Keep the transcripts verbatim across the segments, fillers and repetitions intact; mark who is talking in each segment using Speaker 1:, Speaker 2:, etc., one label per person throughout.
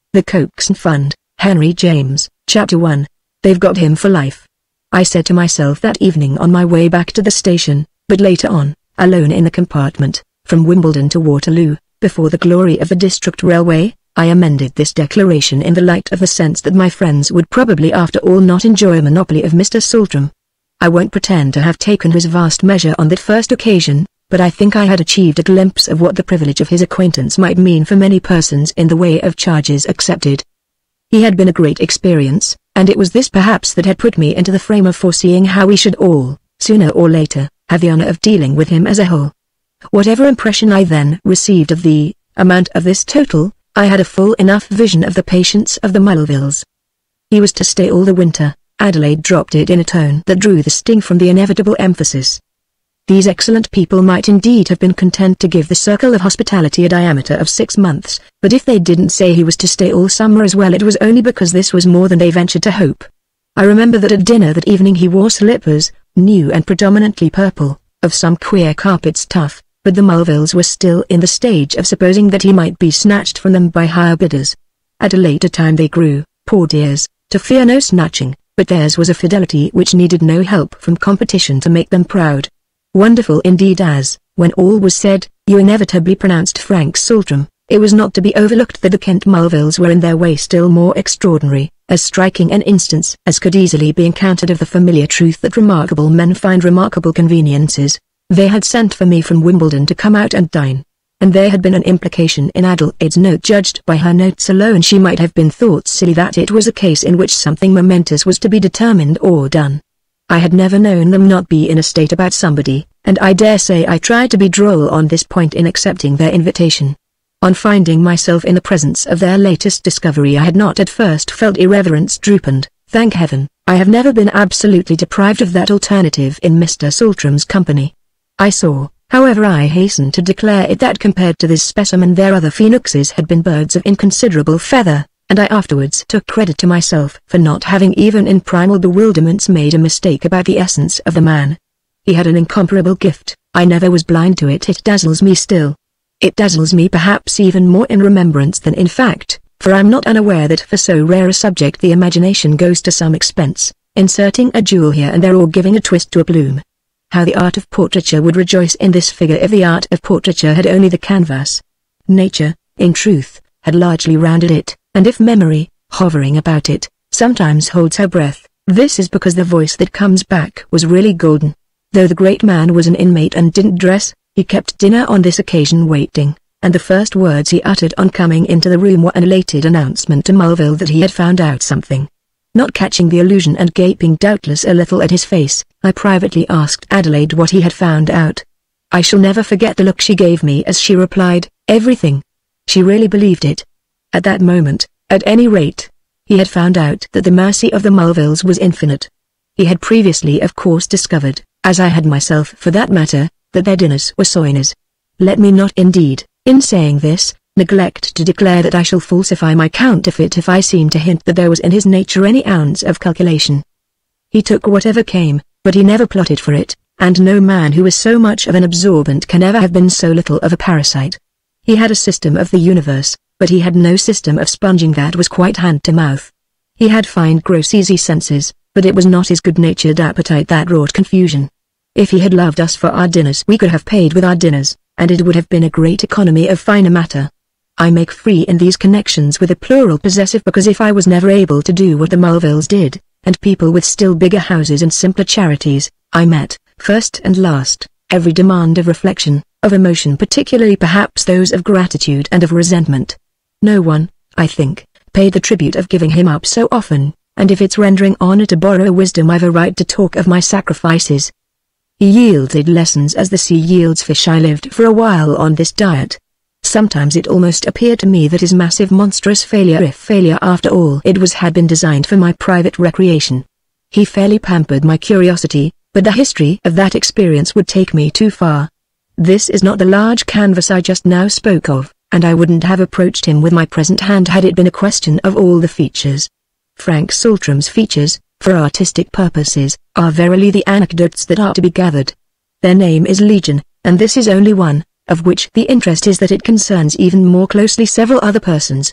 Speaker 1: The Coxon Fund, Henry James, Chapter one. They've got him for life. I said to myself that evening on my way back to the station, but later on, alone in the compartment, from Wimbledon to Waterloo, before the glory of the District Railway, I amended this declaration in the light of the sense that my friends would probably after all not enjoy a monopoly of Mister Saltram. I won't pretend to have taken his vast measure on that first occasion, but I think I had achieved a glimpse of what the privilege of his acquaintance might mean for many persons in the way of charges accepted. He had been a great experience, and it was this perhaps that had put me into the frame of foreseeing how we should all, sooner or later, have the honor of dealing with him as a whole. Whatever impression I then received of the amount of this total, I had a full enough vision of the patience of the Mulvilles. He was to stay all the winter. Adelaide dropped it in a tone that drew the sting from the inevitable emphasis. These excellent people might indeed have been content to give the circle of hospitality a diameter of six months, but if they didn't say he was to stay all summer as well, it was only because this was more than they ventured to hope. I remember that at dinner that evening he wore slippers, new and predominantly purple, of some queer carpet stuff, but the Mulvilles were still in the stage of supposing that he might be snatched from them by higher bidders. At a later time they grew, poor dears, to fear no snatching, but theirs was a fidelity which needed no help from competition to make them proud. Wonderful indeed as, when all was said, you inevitably pronounced Frank Saltram, it was not to be overlooked that the Kent Mulvilles were in their way still more extraordinary, as striking an instance as could easily be encountered of the familiar truth that remarkable men find remarkable conveniences. They had sent for me from Wimbledon to come out and dine, and there had been an implication in Adelaide's note. Judged by her notes alone she might have been thought silly that it was a case in which something momentous was to be determined or done. I had never known them not be in a state about somebody, and I dare say I tried to be droll on this point in accepting their invitation. On finding myself in the presence of their latest discovery I had not at first felt irreverence droop, and, thank heaven, I have never been absolutely deprived of that alternative in Mister Saltram's company. I saw, however, I hasten to declare it, that compared to this specimen their other phoenixes had been birds of inconsiderable feather, and I afterwards took credit to myself for not having even in primal bewilderments made a mistake about the essence of the man. He had an incomparable gift, I never was blind to it. It dazzles me still. It dazzles me perhaps even more in remembrance than in fact, for I am not unaware that for so rare a subject the imagination goes to some expense, inserting a jewel here and there or giving a twist to a bloom. How the art of portraiture would rejoice in this figure if the art of portraiture had only the canvas. Nature, in truth, had largely rounded it, and if memory, hovering about it, sometimes holds her breath, this is because the voice that comes back was really golden. Though the great man was an inmate and didn't dress, he kept dinner on this occasion waiting, and the first words he uttered on coming into the room were an elated announcement to Mulville that he had found out something. Not catching the allusion and gaping doubtless a little at his face, I privately asked Adelaide what he had found out. I shall never forget the look she gave me as she replied, everything. She really believed it. At that moment, at any rate, he had found out that the mercy of the Mulvilles was infinite. He had previously of course discovered, as I had myself for that matter, that their dinners were soigneurs. Let me not indeed, in saying this, neglect to declare that I shall falsify my counterfeit if I seem to hint that there was in his nature any ounce of calculation. He took whatever came, but he never plotted for it, and no man who is so much of an absorbent can ever have been so little of a parasite. He had a system of the universe, but he had no system of sponging that was quite hand to mouth. He had fine gross easy senses, but it was not his good-natured appetite that wrought confusion. If he had loved us for our dinners we could have paid with our dinners, and it would have been a great economy of finer matter. I make free in these connections with a plural possessive because if I was never able to do what the Mulvilles did, and people with still bigger houses and simpler charities, I met, first and last, every demand of reflection, of emotion, particularly perhaps those of gratitude and of resentment. No one, I think, paid the tribute of giving him up so often, and if it's rendering honor to borrow wisdom I've a right to talk of my sacrifices. He yielded lessons as the sea yields fish. I lived for a while on this diet. Sometimes it almost appeared to me that his massive monstrous failure, if failure after all it was, had been designed for my private recreation. He fairly pampered my curiosity, but the history of that experience would take me too far. This is not the large canvas I just now spoke of, and I wouldn't have approached him with my present hand had it been a question of all the features. Frank Saltram's features, for artistic purposes, are verily the anecdotes that are to be gathered. Their name is legion, and this is only one, of which the interest is that it concerns even more closely several other persons.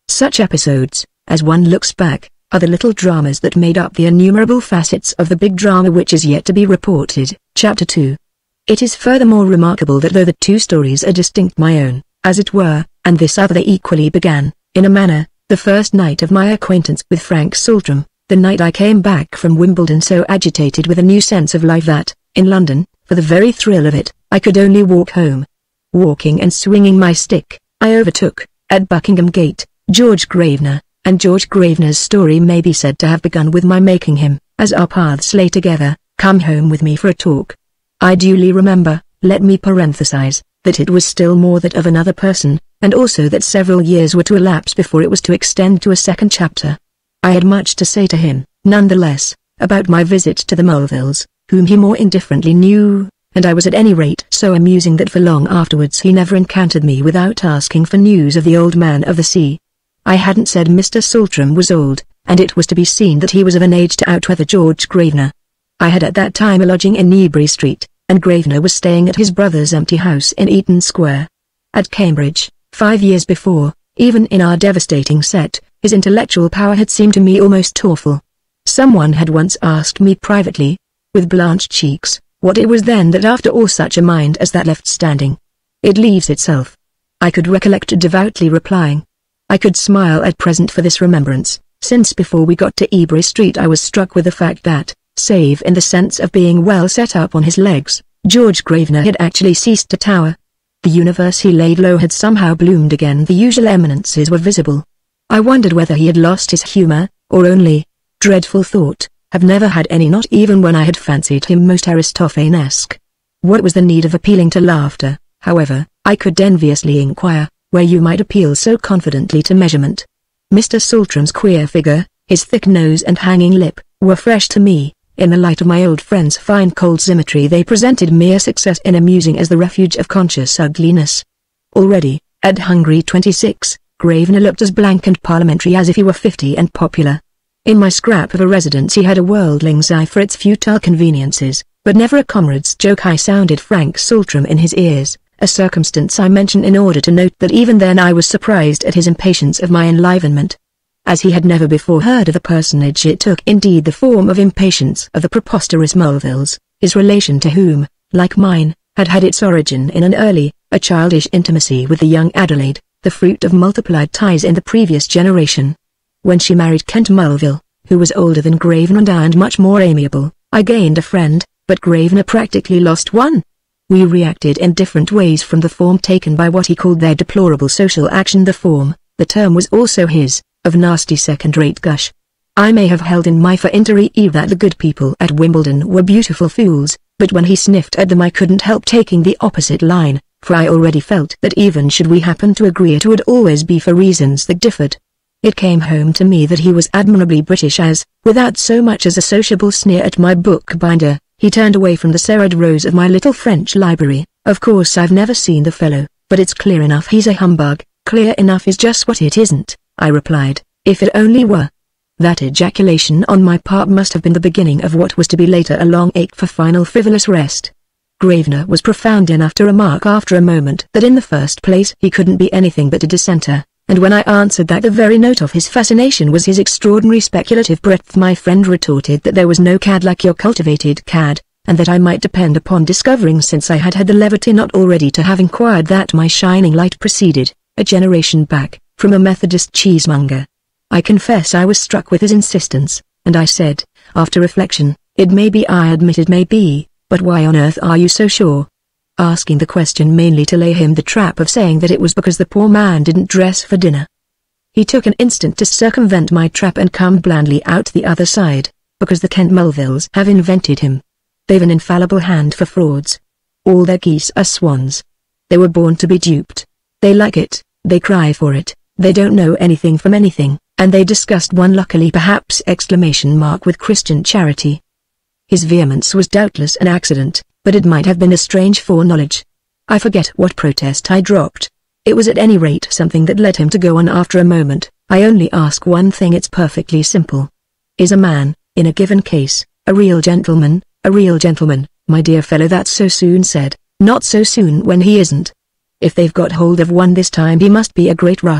Speaker 1: Such episodes, as one looks back, are the little dramas that made up the innumerable facets of the big drama which is yet to be reported. Chapter two. It is furthermore remarkable that though the two stories are distinct, my own, as it were, and this other, they equally began, in a manner, the first night of my acquaintance with Frank Saltram, the night I came back from Wimbledon so agitated with a new sense of life that, in London, for the very thrill of it, I could only walk home. Walking and swinging my stick, I overtook, at Buckingham Gate, George Gravener, and George Gravener's story may be said to have begun with my making him, as our paths lay together, come home with me for a talk. I duly remember, let me parenthesize, that it was still more that of another person, and also that several years were to elapse before it was to extend to a second chapter. I had much to say to him, nonetheless, about my visit to the Mulvilles, whom he more indifferently knew, and I was at any rate so amusing that for long afterwards he never encountered me without asking for news of the old man of the sea. I hadn't said Mister Saltram was old, and it was to be seen that he was of an age to outweather George Gravener. I had at that time a lodging in Ebury Street, and Gravener was staying at his brother's empty house in Eaton Square. At Cambridge, five years before, even in our devastating set, his intellectual power had seemed to me almost awful. Someone had once asked me privately, with blanched cheeks, what it was then that after all such a mind as that left standing. It leaves itself. I could recollect devoutly replying. I could smile at present for this remembrance, since before we got to Ebury Street I was struck with the fact that, save in the sense of being well set up on his legs, George Gravener had actually ceased to tower. The universe he laid low had somehow bloomed again, the usual eminences were visible. I wondered whether he had lost his humour, or only, dreadful thought, have never had any, not even when I had fancied him most Aristophanesque. What was the need of appealing to laughter, however, I could enviously inquire, where you might appeal so confidently to measurement? Mister Saltram's queer figure, his thick nose and hanging lip, were fresh to me. In the light of my old friend's fine cold symmetry they presented mere success in amusing as the refuge of conscious ugliness. Already, at hungry twenty-six, Gravener looked as blank and parliamentary as if he were fifty and popular. In my scrap of a residence he had a worldling's eye for its futile conveniences, but never a comrade's joke. I sounded Frank Saltram in his ears, a circumstance I mention in order to note that even then I was surprised at his impatience of my enlivenment. As he had never before heard of the personage, it took indeed the form of impatience of the preposterous Mulvilles, his relation to whom, like mine, had had its origin in an early, a childish intimacy with the young Adelaide, the fruit of multiplied ties in the previous generation. When she married Kent Mulville, who was older than Gravener and much more amiable, I gained a friend, but Gravener practically lost one. We reacted in different ways from the form taken by what he called their deplorable social action. The form, the term was also his, of nasty second-rate gush. I may have held in my for inter eve that the good people at Wimbledon were beautiful fools, but when he sniffed at them I couldn't help taking the opposite line, for I already felt that even should we happen to agree it would always be for reasons that differed. It came home to me that he was admirably British as, without so much as a sociable sneer at my bookbinder, he turned away from the serried rows of my little French library. Of course I've never seen the fellow, but it's clear enough he's a humbug. Clear enough is just what it isn't, I replied, if it only were. That ejaculation on my part must have been the beginning of what was to be later a long ache for final frivolous rest. Gravener was profound enough to remark after a moment that in the first place he couldn't be anything but a dissenter, and when I answered that the very note of his fascination was his extraordinary speculative breadth, my friend retorted that there was no cad like your cultivated cad, and that I might depend upon discovering, since I had had the levity not already to have inquired, that my shining light proceeded, a generation back, from a Methodist cheesemonger. I confess I was struck with his insistence, and I said, after reflection, it may be, I admit it may be, but why on earth are you so sure? Asking the question mainly to lay him the trap of saying that it was because the poor man didn't dress for dinner. He took an instant to circumvent my trap and come blandly out the other side, because the Kent Mulvilles have invented him. They've an infallible hand for frauds. All their geese are swans. They were born to be duped. They like it, they cry for it, they don't know anything from anything, and they disgust one luckily perhaps exclamation mark with Christian charity. His vehemence was doubtless an accident, but it might have been a strange foreknowledge. I forget what protest I dropped. It was at any rate something that led him to go on after a moment. I only ask one thing, it's perfectly simple. Is a man, in a given case, a real gentleman? A real gentleman, my dear fellow, that's so soon said, not so soon when he isn't. If they've got hold of one this time he must be a great rascal,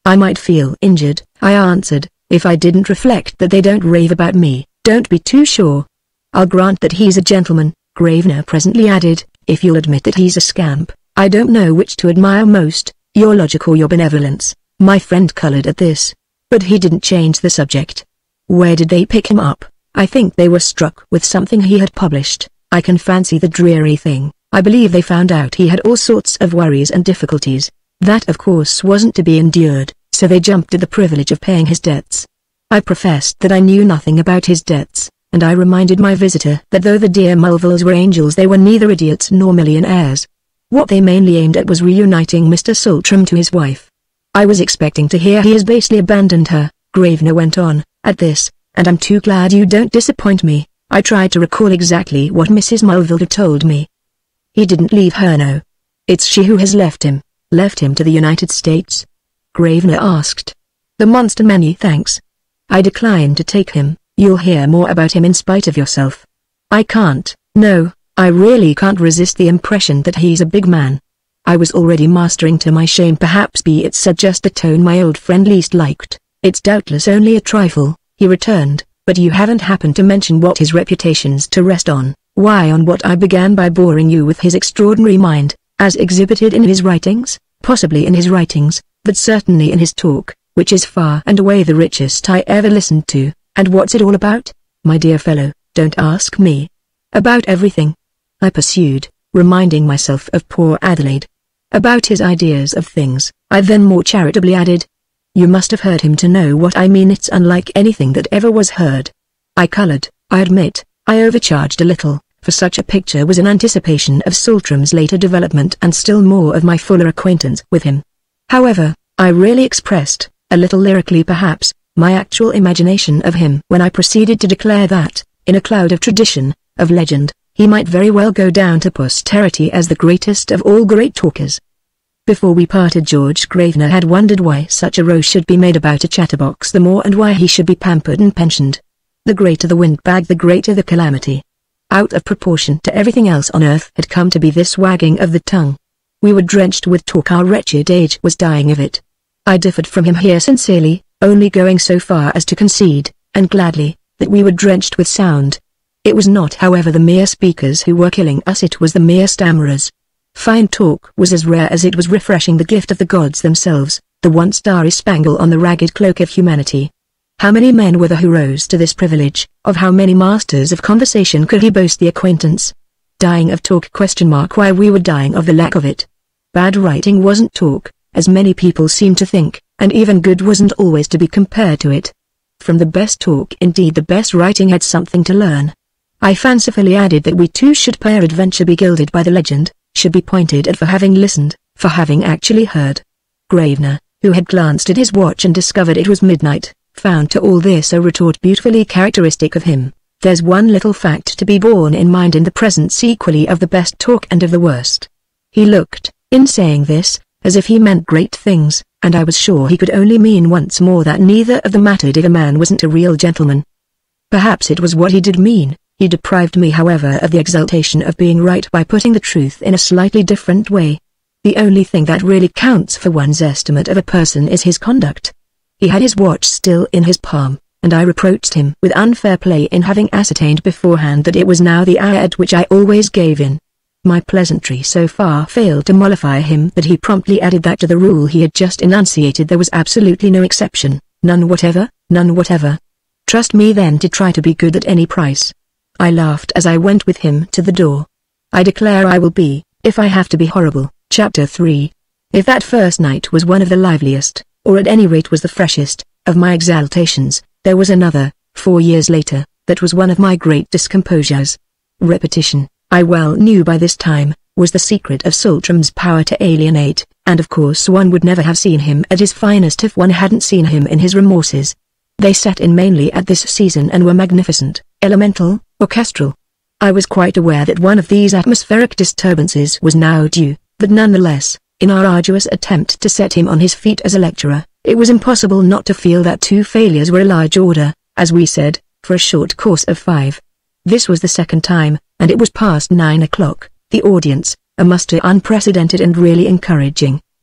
Speaker 1: I might feel injured, I answered, if I didn't reflect that they don't rave about me. Don't be too sure. I'll grant that he's a gentleman, Gravener presently added, if you'll admit that he's a scamp. I don't know which to admire most, your logic or your benevolence. My friend colored at this. But he didn't change the subject. Where did they pick him up? I think they were struck with something he had published. I can fancy the dreary thing. I believe they found out he had all sorts of worries and difficulties. That of course wasn't to be endured, so they jumped at the privilege of paying his debts. I professed that I knew nothing about his debts, and I reminded my visitor that though the dear Mulvilles were angels, they were neither idiots nor millionaires. What they mainly aimed at was reuniting Mister Saltram to his wife. I was expecting to hear he has basely abandoned her, Gravener went on, at this, and I'm too glad you don't disappoint me. I tried to recall exactly what Missus Mulville had told me. He didn't leave her, no. It's she who has left him. Left him to the United States? Gravener asked. The monster, many thanks. I decline to take him. You'll hear more about him in spite of yourself. I can't, no, I really can't resist the impression that he's a big man. I was already mastering to my shame, perhaps be it said, just the tone my old friend least liked. It's doubtless only a trifle, he returned, but you haven't happened to mention what his reputation's to rest on. Why, on what I began by boring you with his extraordinary mind, as exhibited in his writings, possibly in his writings, but certainly in his talk, which is far and away the richest I ever listened to. And what's it all about? My dear fellow, don't ask me. About everything, I pursued, reminding myself of poor Adelaide. About his ideas of things, I then more charitably added. You must have heard him to know what I mean. It's unlike anything that ever was heard. I colored, I admit, I overcharged a little, for such a picture was in anticipation of Saltram's later development and still more of my fuller acquaintance with him. However, I really expressed, a little lyrically perhaps, my actual imagination of him when I proceeded to declare that, in a cloud of tradition, of legend, he might very well go down to posterity as the greatest of all great talkers. Before we parted, George Gravener had wondered why such a row should be made about a chatterbox the more, and why he should be pampered and pensioned. The greater the windbag, the greater the calamity. Out of proportion to everything else on earth had come to be this wagging of the tongue. We were drenched with talk, our wretched age was dying of it. I differed from him here sincerely, only going so far as to concede, and gladly, that we were drenched with sound. It was not, however, the mere speakers who were killing us, it was the mere stammerers. Fine talk was as rare as it was refreshing, the gift of the gods themselves, the one starry spangle on the ragged cloak of humanity. How many men were there who rose to this privilege? Of how many masters of conversation could he boast the acquaintance? Dying of talk? Question mark. Why, we were dying of the lack of it. Bad writing wasn't talk, as many people seem to think, and even good wasn't always to be compared to it. From the best talk, indeed the best writing, had something to learn. I fancifully added that we too should peradventure be gilded by the legend, should be pointed at for having listened, for having actually heard. Gravener, who had glanced at his watch and discovered it was midnight, found to all this a retort beautifully characteristic of him. There's one little fact to be borne in mind in the presence equally of the best talk and of the worst. He looked, in saying this, as if he meant great things, and I was sure he could only mean once more that neither of the mattered if a man wasn't a real gentleman. Perhaps it was what he did mean. He deprived me, however, of the exultation of being right by putting the truth in a slightly different way. The only thing that really counts for one's estimate of a person is his conduct. He had his watch still in his palm, and I reproached him with unfair play in having ascertained beforehand that it was now the hour at which I always gave in. My pleasantry so far failed to mollify him that he promptly added that to the rule he had just enunciated there was absolutely no exception, none whatever, none whatever. Trust me then to try to be good at any price. I laughed as I went with him to the door. I declare I will be, if I have to be horrible. Chapter three. If that first night was one of the liveliest, or at any rate was the freshest, of my exaltations, there was another, four years later, that was one of my great discomposures. Repetition, I well knew by this time, was the secret of Saltram's power to alienate, and of course one would never have seen him at his finest if one hadn't seen him in his remorses. They set in mainly at this season and were magnificent, elemental, orchestral. I was quite aware that one of these atmospheric disturbances was now due, but nonetheless, in our arduous attempt to set him on his feet as a lecturer, it was impossible not to feel that two failures were a large order, as we said, for a short course of five. This was the second time, and it was past nine o'clock. The audience, a muster unprecedented and really encouraging,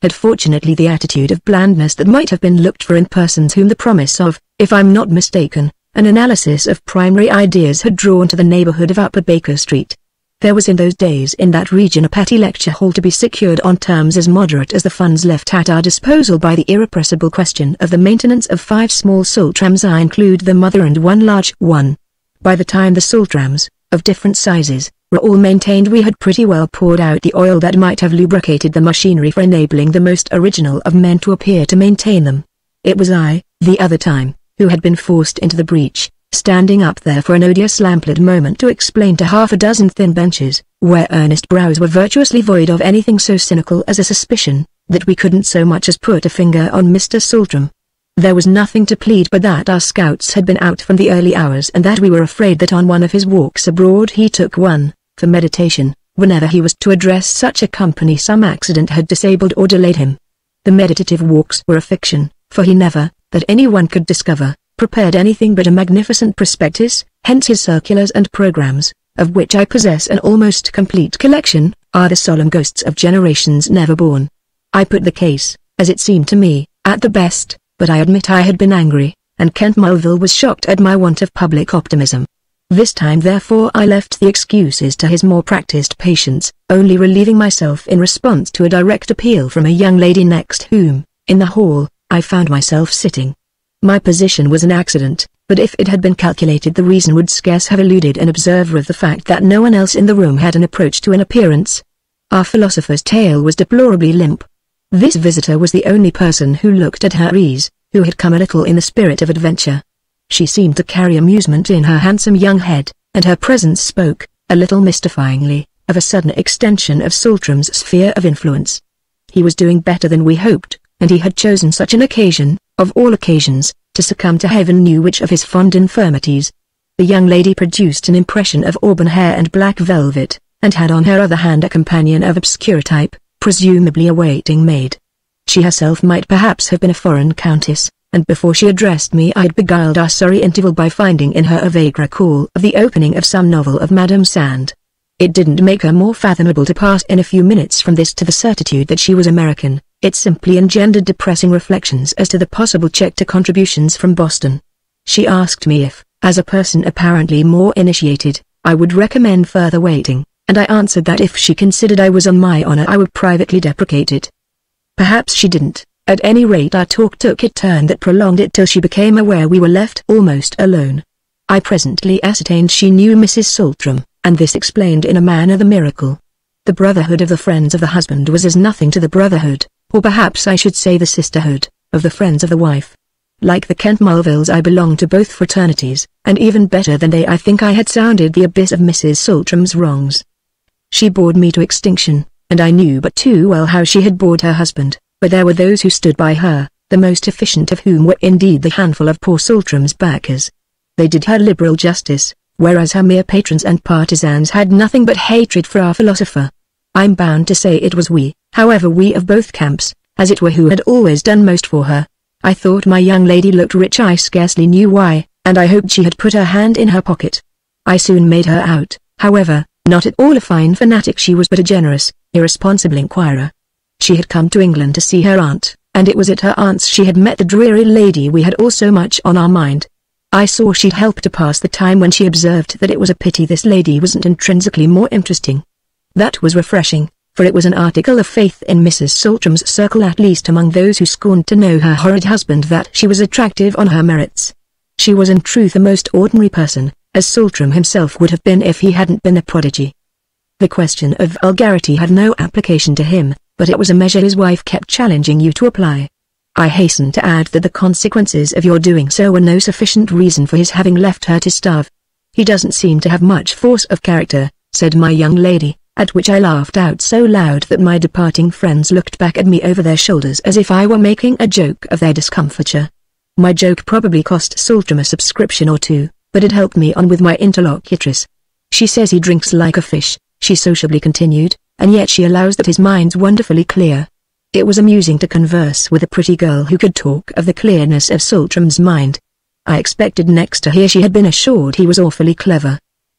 Speaker 1: had fortunately the attitude of blandness that might have been looked for in persons whom the promise of, if I'm not mistaken, an analysis of primary ideas had drawn to the neighborhood of Upper Baker Street. There was in those days in that region a petty lecture hall to be secured on terms as moderate as the funds left at our disposal by the irrepressible question of the maintenance of five small Sultrams. I include the mother and one large one. By the time the Sultrams, of different sizes, were all maintained, we had pretty well poured out the oil that might have lubricated the machinery for enabling the most original of men to appear to maintain them. It was I, the other time, who had been forced into the breach, standing up there for an odious lamplit moment to explain to half a dozen thin benches, where earnest brows were virtuously void of anything so cynical as a suspicion, that we couldn't so much as put a finger on Mister Sultram. There was nothing to plead but that our scouts had been out from the early hours and that we were afraid that on one of his walks abroad he took one, for meditation, whenever he was to address such a company some accident had disabled or delayed him. The meditative walks were a fiction, for he never, that anyone could discover, prepared anything but a magnificent prospectus, hence his circulars and programs, of which I possess an almost complete collection, are the solemn ghosts of generations never born. I put the case, as it seemed to me, at the best, but I admit I had been angry, and Kent Mulville was shocked at my want of public optimism. This time therefore I left the excuses to his more practiced patience, only relieving myself in response to a direct appeal from a young lady next whom, in the hall, I found myself sitting. My position was an accident, but if it had been calculated the reason would scarce have eluded an observer of the fact that no one else in the room had an approach to an appearance. Our philosopher's tail was deplorably limp. This visitor was the only person who looked at her ease, who had come a little in the spirit of adventure. She seemed to carry amusement in her handsome young head, and her presence spoke, a little mystifyingly, of a sudden extension of Sultram's sphere of influence. He was doing better than we hoped, and he had chosen such an occasion, of all occasions, to succumb to heaven knew which of his fond infirmities. The young lady produced an impression of auburn hair and black velvet, and had on her other hand a companion of obscure type, presumably a waiting maid. She herself might perhaps have been a foreign countess, and before she addressed me I had beguiled our sorry interval by finding in her a vague recall of the opening of some novel of Madame Sand. It didn't make her more fathomable to pass in a few minutes from this to the certitude that she was American, it simply engendered depressing reflections as to the possible check to contributions from Boston. She asked me if, as a person apparently more initiated, I would recommend further waiting, and I answered that if she considered I was on my honor I would privately deprecate it. Perhaps she didn't. At any rate our talk took a turn that prolonged it till she became aware we were left almost alone. I presently ascertained she knew Missus Sultram, and this explained in a manner the miracle. The brotherhood of the friends of the husband was as nothing to the brotherhood, or perhaps I should say the sisterhood, of the friends of the wife. Like the Kent Mulvilles I belonged to both fraternities, and even better than they I think I had sounded the abyss of Missus Sultram's wrongs. She bored me to extinction, and I knew but too well how she had bored her husband. But there were those who stood by her, the most efficient of whom were indeed the handful of poor Sultram's backers. They did her liberal justice, whereas her mere patrons and partisans had nothing but hatred for our philosopher. I'm bound to say it was we, however we of both camps, as it were who had always done most for her. I thought my young lady looked rich I scarcely knew why, and I hoped she had put her hand in her pocket. I soon made her out, however, not at all a fine fanatic she was but a generous, irresponsible inquirer. She had come to England to see her aunt, and it was at her aunt's she had met the dreary lady we had all so much on our mind. I saw she'd help to pass the time when she observed that it was a pity this lady wasn't intrinsically more interesting. That was refreshing, for it was an article of faith in Missus Sultram's circle, at least among those who scorned to know her horrid husband, that she was attractive on her merits. She was in truth a most ordinary person, as Sultram himself would have been if he hadn't been a prodigy. The question of vulgarity had no application to him, but it was a measure his wife kept challenging you to apply. I hasten to add that the consequences of your doing so were no sufficient reason for his having left her to starve. He doesn't seem to have much force of character, said my young lady, at which I laughed out so loud that my departing friends looked back at me over their shoulders as if I were making a joke of their discomfiture. My joke probably cost Sultram a subscription or two, but it helped me on with my interlocutress. She says he drinks like a fish, she sociably continued, and yet she allows that his mind's wonderfully clear. It was amusing to converse with a pretty girl who could talk of the clearness of Sultram's mind. I expected next to hear she had been assured he was awfully clever.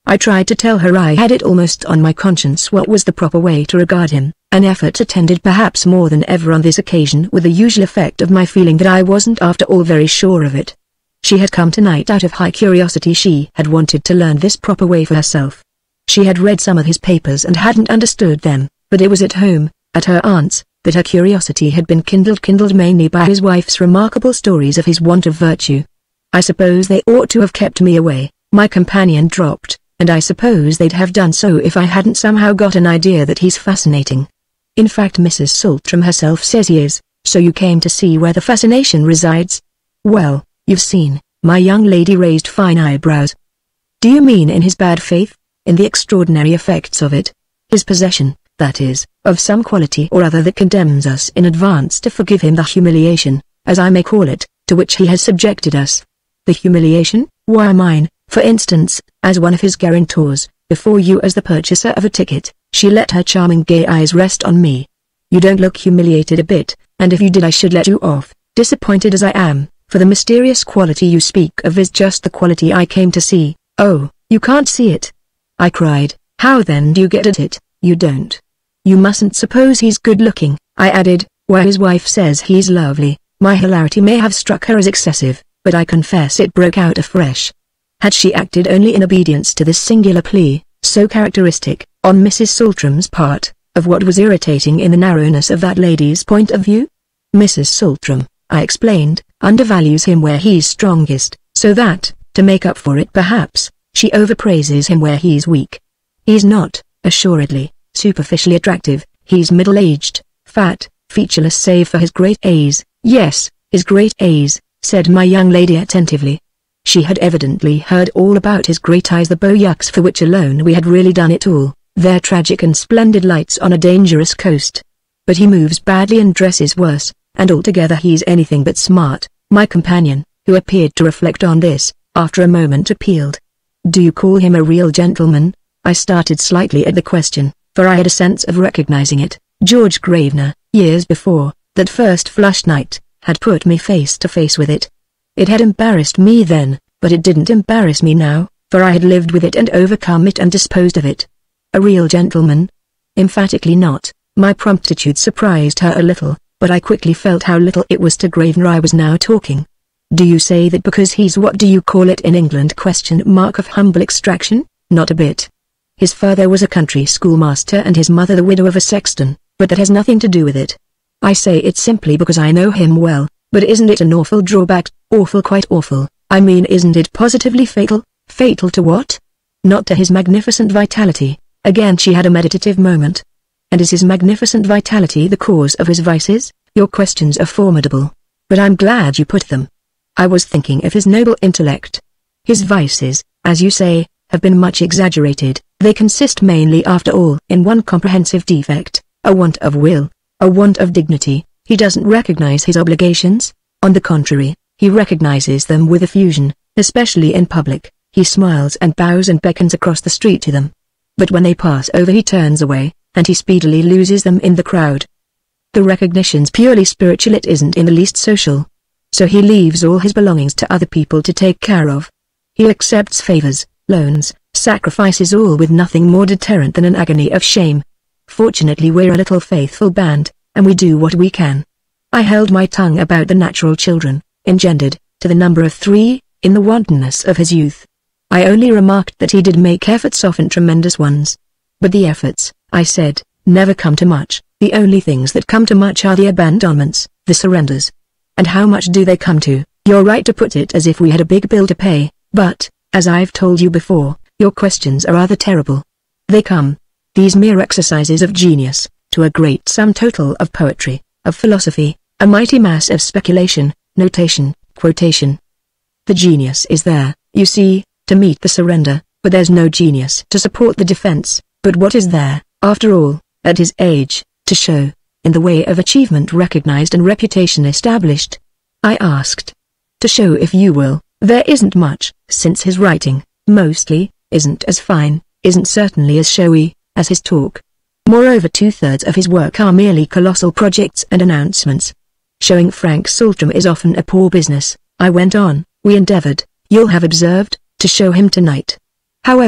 Speaker 1: I tried to tell her I had it almost on my conscience what was the proper way to regard him, an effort attended perhaps more than ever on this occasion with the usual effect of my feeling that I wasn't after all very sure of it. She had come tonight out of high curiosity. She had wanted to learn this proper way for herself. She had read some of his papers and hadn't understood them, but it was at home, at her aunt's, that her curiosity had been kindled kindled mainly by his wife's remarkable stories of his want of virtue. I suppose they ought to have kept me away, my companion dropped, and I suppose they'd have done so if I hadn't somehow got an idea that he's fascinating. In fact, Missus Saltram herself says he is, so you came to see where the fascination resides? Well, you've seen. My young lady raised fine eyebrows. Do you mean in his bad faith? In the extraordinary effects of it? His possession, that is, of some quality or other that condemns us in advance to forgive him the humiliation, as I may call it, to which he has subjected us. The humiliation? Why mine, for instance, as one of his guarantors, before you as the purchaser of a ticket. She let her charming gay eyes rest on me. You don't look humiliated a bit, and if you did I should let you off, disappointed as I am, for the mysterious quality you speak of is just the quality I came to see. Oh, you can't see it? I cried. How then do you get at it? You don't. You mustn't suppose he's good-looking, I added. Why, his wife says he's lovely. My hilarity may have struck her as excessive, but I confess it broke out afresh. Had she acted only in obedience to this singular plea, so characteristic, on Missus Saltram's part, of what was irritating in the narrowness of that lady's point of view? Missus Saltram, I explained, undervalues him where he's strongest, so that, to make up for it perhaps, she overpraises him where he's weak. He's not, assuredly, superficially attractive. He's middle-aged, fat, featureless save for his great A's. Yes, his great A's, said my young lady attentively. She had evidently heard all about his great eyes, the boyucks for which alone we had really done it all, their tragic and splendid lights on a dangerous coast. But he moves badly and dresses worse, and altogether he's anything but smart. My companion, who appeared to reflect on this, after a moment appealed. Do you call him a real gentleman? I started slightly at the question, for I had a sense of recognizing it. George Gravener, years before, that first flushed night, had put me face to face with it. It had embarrassed me then, but it didn't embarrass me now, for I had lived with it and overcome it and disposed of it. A real gentleman? Emphatically not. My promptitude surprised her a little, but I quickly felt how little it was to Gravener I was now talking. Do you say that because he's what do you call it in England question mark of humble extraction? Not a bit. His father was a country schoolmaster and his mother the widow of a sexton, but that has nothing to do with it. I say it simply because I know him well, but isn't it an awful drawback? Awful, quite awful. I mean, isn't it positively fatal? Fatal to what? Not to his magnificent vitality. Again she had a meditative moment. And is his magnificent vitality the cause of his vices? Your questions are formidable. But I'm glad you put them. I was thinking of his noble intellect. His vices, as you say, have been much exaggerated. They consist mainly after all in one comprehensive defect, a want of will, a want of dignity. He doesn't recognize his obligations. On the contrary, he recognizes them with effusion, especially in public. He smiles and bows and beckons across the street to them. But when they pass over he turns away, and he speedily loses them in the crowd. The recognition's purely spiritual, it isn't in the least social. So he leaves all his belongings to other people to take care of. He accepts favors, loans, sacrifices, all with nothing more deterrent than an agony of shame. Fortunately we're a little faithful band, and we do what we can. I held my tongue about the natural children, engendered, to the number of three, in the wantonness of his youth. I only remarked that he did make efforts, often tremendous ones. But the efforts, I said, never come to much. The only things that come to much are the abandonments, the surrenders. And how much do they come to? You're right to put it as if we had a big bill to pay, but, as I've told you before, your questions are rather terrible. They come, these mere exercises of genius, to a great sum total of poetry, of philosophy, a mighty mass of speculation, notation, quotation. The genius is there, you see, to meet the surrender, but there's no genius to support the defense. But what is there, after all, at his age, to show, in the way of achievement recognized and reputation established? I asked. To show, if you will. There isn't much, since his writing, mostly, isn't as fine, isn't certainly as showy, as his talk. Moreover, two-thirds of his work are merely colossal projects and announcements. Showing Frank Saltram is often a poor business, I went on. We endeavored, you'll have observed, to show him tonight. However,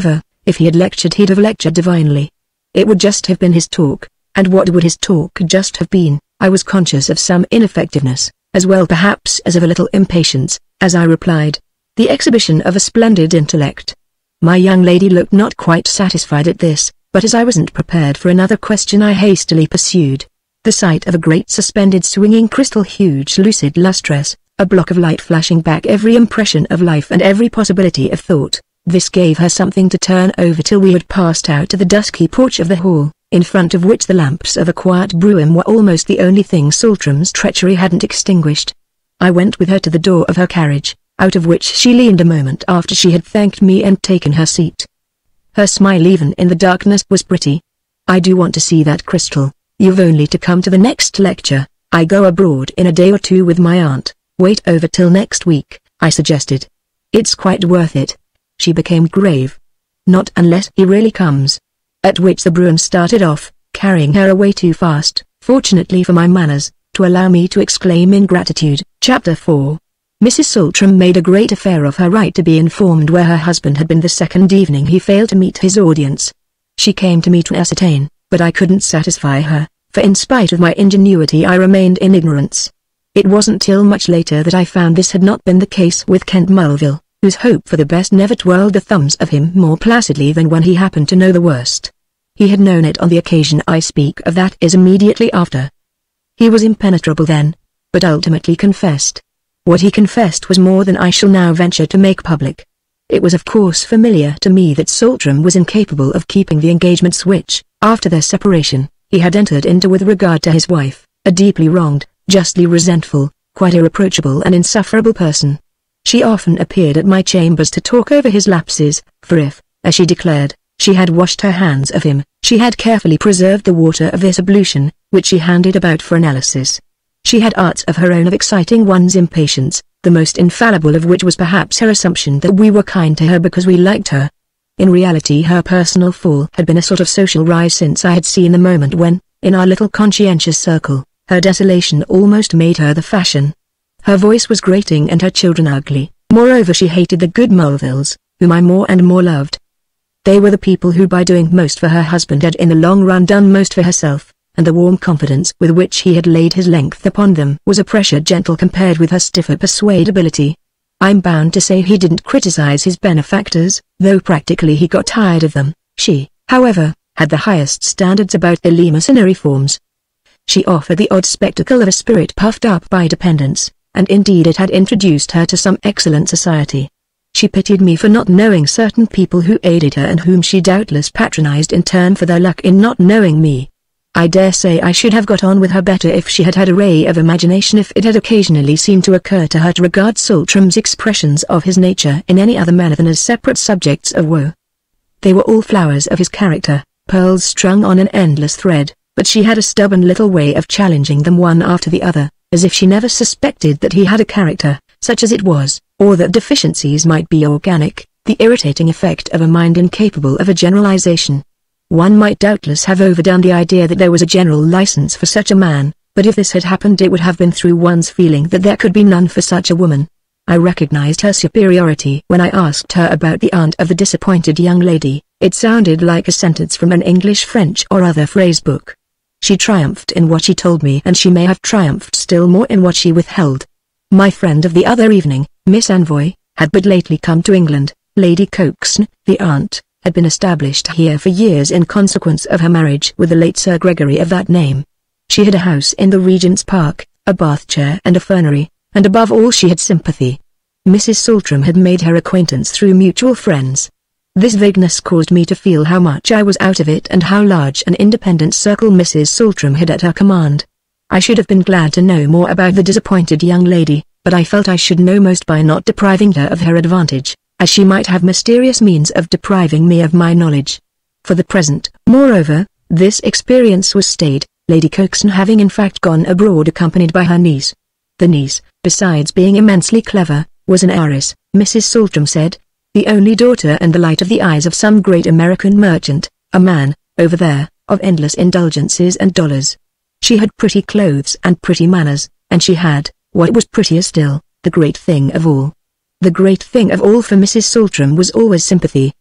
Speaker 1: If he had lectured he'd have lectured divinely. It would just have been his talk, and what would his talk just have been? I was conscious of some ineffectiveness, as well perhaps as of a little impatience, as I replied. The exhibition of a splendid intellect. My young lady looked not quite satisfied at this, but as I wasn't prepared for another question I hastily pursued. The sight of a great suspended swinging crystal huge lucid lustrous, a block of light flashing back every impression of life and every possibility of thought, this gave her something to turn over till we had passed out to the dusky porch of the hall, in front of which the lamps of a quiet brougham were almost the only thing Saltram's treachery hadn't extinguished. I went with her to the door of her carriage, out of which she leaned a moment after she had thanked me and taken her seat. Her smile even in the darkness was pretty. I do want to see that crystal. You've only to come to the next lecture. I go abroad in a day or two with my aunt. Wait over till next week, I suggested. It's quite worth it. She became grave. Not unless he really comes. At which the brougham started off, carrying her away too fast, fortunately for my manners, to allow me to exclaim in gratitude. Chapter four. Missus Saltram made a great affair of her right to be informed where her husband had been the second evening he failed to meet his audience. She came to me to ascertain, but I couldn't satisfy her, for in spite of my ingenuity I remained in ignorance. It wasn't till much later that I found this had not been the case with Kent Mulville, whose hope for the best never twirled the thumbs of him more placidly than when he happened to know the worst. He had known it on the occasion I speak of, that is immediately after. He was impenetrable then, but ultimately confessed. What he confessed was more than I shall now venture to make public. It was of course familiar to me that Saltram was incapable of keeping the engagements which, after their separation, he had entered into with regard to his wife, a deeply wronged, justly resentful, quite irreproachable and insufferable person. She often appeared at my chambers to talk over his lapses, for if, as she declared, she had washed her hands of him, she had carefully preserved the water of this ablution, which she handed about for analysis. She had arts of her own of exciting one's impatience, the most infallible of which was perhaps her assumption that we were kind to her because we liked her. In reality her personal fall had been a sort of social rise since I had seen the moment when, in our little conscientious circle, her desolation almost made her the fashion. Her voice was grating and her children ugly. Moreover she hated the good Mulvilles, whom I more and more loved. They were the people who by doing most for her husband had in the long run done most for herself, and the warm confidence with which he had laid his length upon them was a pressure gentle compared with her stiffer persuadability. I'm bound to say he didn't criticize his benefactors, though practically he got tired of them. She, however, had the highest standards about eleemosynary forms. She offered the odd spectacle of a spirit puffed up by dependence, and indeed it had introduced her to some excellent society. She pitied me for not knowing certain people who aided her and whom she doubtless patronized in turn for their luck in not knowing me. I dare say I should have got on with her better if she had had a ray of imagination, if it had occasionally seemed to occur to her to regard Saltram's expressions of his nature in any other manner than as separate subjects of woe. They were all flowers of his character, pearls strung on an endless thread, but she had a stubborn little way of challenging them one after the other, as if she never suspected that he had a character, such as it was, or that deficiencies might be organic, the irritating effect of a mind incapable of a generalization. One might doubtless have overdone the idea that there was a general license for such a man, but if this had happened it would have been through one's feeling that there could be none for such a woman. I recognized her superiority when I asked her about the aunt of the disappointed young lady. It sounded like a sentence from an English, French or other phrase book. She triumphed in what she told me, and she may have triumphed still more in what she withheld. My friend of the other evening, Miss Envoy, had but lately come to England. Lady Coxon, the aunt, had been established here for years in consequence of her marriage with the late Sir Gregory of that name. She had a house in the Regent's Park, a bath chair and a fernery, and above all she had sympathy. Missus Saltram had made her acquaintance through mutual friends. This vagueness caused me to feel how much I was out of it and how large an independent circle Missus Saltram had at her command. I should have been glad to know more about the disappointed young lady, but I felt I should know most by not depriving her of her advantage, as she might have mysterious means of depriving me of my knowledge. For the present, moreover, this experience was stayed, Lady Coxon having in fact gone abroad accompanied by her niece. The niece, besides being immensely clever, was an heiress, Missus Saltram said, the only daughter and the light of the eyes of some great American merchant, a man, over there, of endless indulgences and dollars. She had pretty clothes and pretty manners, and she had, what was prettier still, the great thing of all. The great thing of all for Missus Saltram was always sympathy,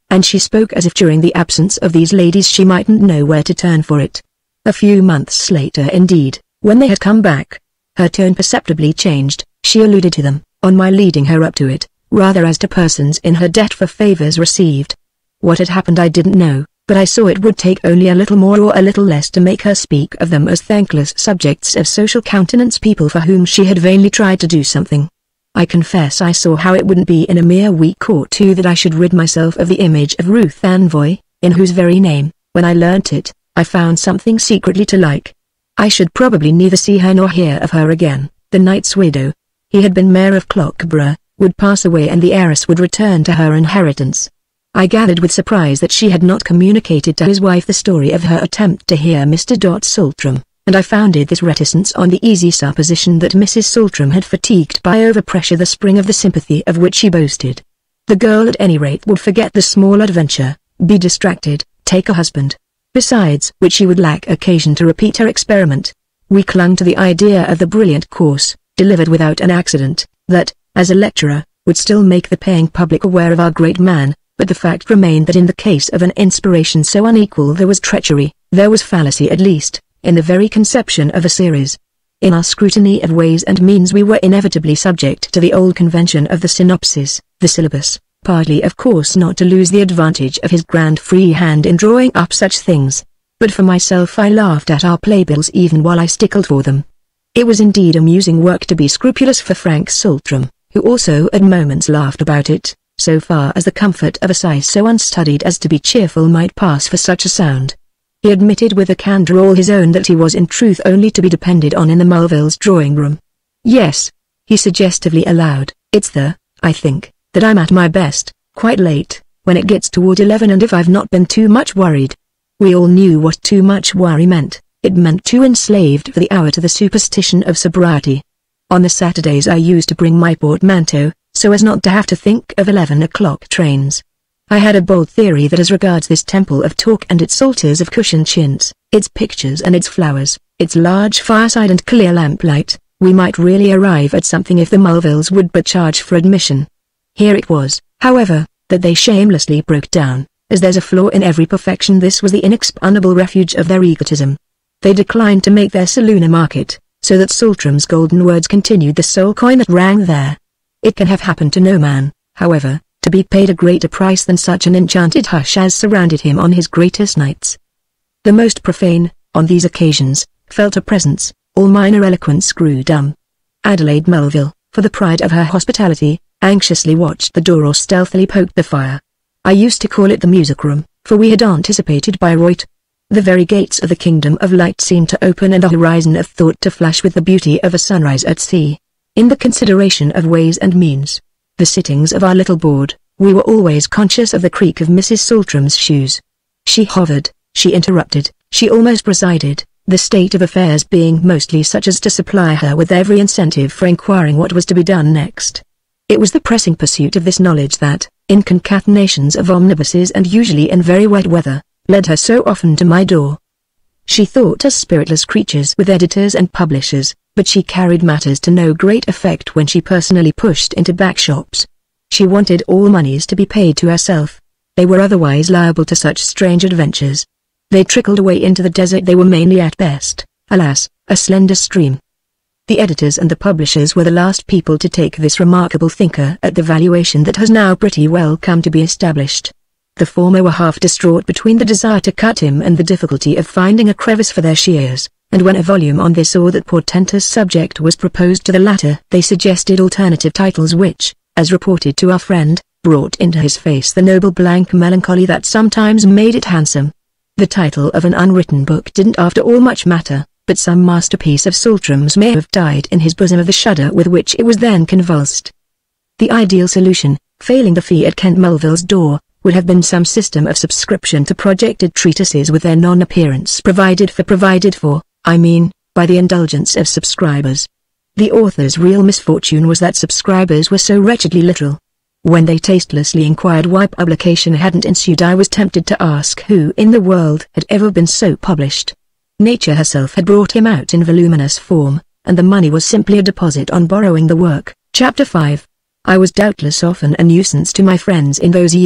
Speaker 1: and she spoke as if during the absence of these ladies she mightn't know where to turn for it. A few months later indeed, when they had come back, her tone perceptibly changed. She alluded to them, on my leading her up to it, rather as to persons in her debt for favors received. What had happened I didn't know, but I saw it would take only a little more or a little less to make her speak of them as thankless subjects of social countenance, people for whom she had vainly tried to do something. I confess I saw how it wouldn't be in a mere week or two that I should rid myself of the image of Ruth Anvoy, in whose very name, when I learnt it, I found something secretly to like. I should probably neither see her nor hear of her again. The knight's widow, he had been mayor of Clockborough, would pass away and the heiress would return to her inheritance. I gathered with surprise that she had not communicated to his wife the story of her attempt to hear Mister Saltram, and I founded this reticence on the easy supposition that Missus Saltram had fatigued by overpressure the spring of the sympathy of which she boasted. The girl at any rate would forget the small adventure, be distracted, take a husband. Besides which she would lack occasion to repeat her experiment. We clung to the idea of the brilliant course, delivered without an accident, that, as a lecturer, would still make the paying public aware of our great man. But the fact remained that in the case of an inspiration so unequal there was treachery, there was fallacy at least, in the very conception of a series. In our scrutiny of ways and means we were inevitably subject to the old convention of the synopsis, the syllabus, partly of course not to lose the advantage of his grand free hand in drawing up such things. But for myself I laughed at our playbills even while I stickled for them. It was indeed amusing work to be scrupulous for Frank Saltram, who also at moments laughed about it. So far as the comfort of a sigh so unstudied as to be cheerful might pass for such a sound. He admitted with a candour all his own that he was in truth only to be depended on in the Mulvilles' drawing-room. Yes, he suggestively allowed, it's the, I think, that I'm at my best, quite late, when it gets toward eleven and if I've not been too much worried. We all knew what too much worry meant. It meant too enslaved for the hour to the superstition of sobriety. On the Saturdays I used to bring my portmanteau, so as not to have to think of eleven o'clock trains. I had a bold theory that as regards this temple of talk and its altars of cushioned chintz, its pictures and its flowers, its large fireside and clear lamplight, we might really arrive at something if the Mulvilles would but charge for admission. Here it was, however, that they shamelessly broke down. As there's a flaw in every perfection, this was the inexpugnable refuge of their egotism. They declined to make their saloon a market, so that Saltram's golden words continued the sole coin that rang there. It can have happened to no man, however, to be paid a greater price than such an enchanted hush as surrounded him on his greatest nights. The most profane, on these occasions, felt a presence, all minor eloquence grew dumb. Adelaide Mulville, for the pride of her hospitality, anxiously watched the door or stealthily poked the fire. I used to call it the music room, for we had anticipated Bayreuth. The very gates of the kingdom of light seemed to open and a horizon of thought to flash with the beauty of a sunrise at sea. In the consideration of ways and means, the sittings of our little board, we were always conscious of the creak of Missus Saltram's shoes. She hovered, she interrupted, she almost presided, the state of affairs being mostly such as to supply her with every incentive for inquiring what was to be done next. It was the pressing pursuit of this knowledge that, in concatenations of omnibuses and usually in very wet weather, led her so often to my door. She thought us spiritless creatures with editors and publishers, but she carried matters to no great effect when she personally pushed into back shops. She wanted all moneys to be paid to herself. They were otherwise liable to such strange adventures. They trickled away into the desert. They were mainly at best, alas, a slender stream. The editors and the publishers were the last people to take this remarkable thinker at the valuation that has now pretty well come to be established. The former were half distraught between the desire to cut him and the difficulty of finding a crevice for their shears, and when a volume on this or that portentous subject was proposed to the latter, they suggested alternative titles which, as reported to our friend, brought into his face the noble blank melancholy that sometimes made it handsome. The title of an unwritten book didn't after all much matter, but some masterpiece of Saltram's may have died in his bosom of the shudder with which it was then convulsed. The ideal solution, failing the fee at Kent Mulville's door, would have been some system of subscription to projected treatises with their non-appearance provided for provided for, I mean, by the indulgence of subscribers. The author's real misfortune was that subscribers were so wretchedly little. When they tastelessly inquired why publication hadn't ensued, I was tempted to ask who in the world had ever been so published. Nature herself had brought him out in voluminous form, and the money was simply a deposit on borrowing the work. Chapter five. I was doubtless often a nuisance to my friends in those years,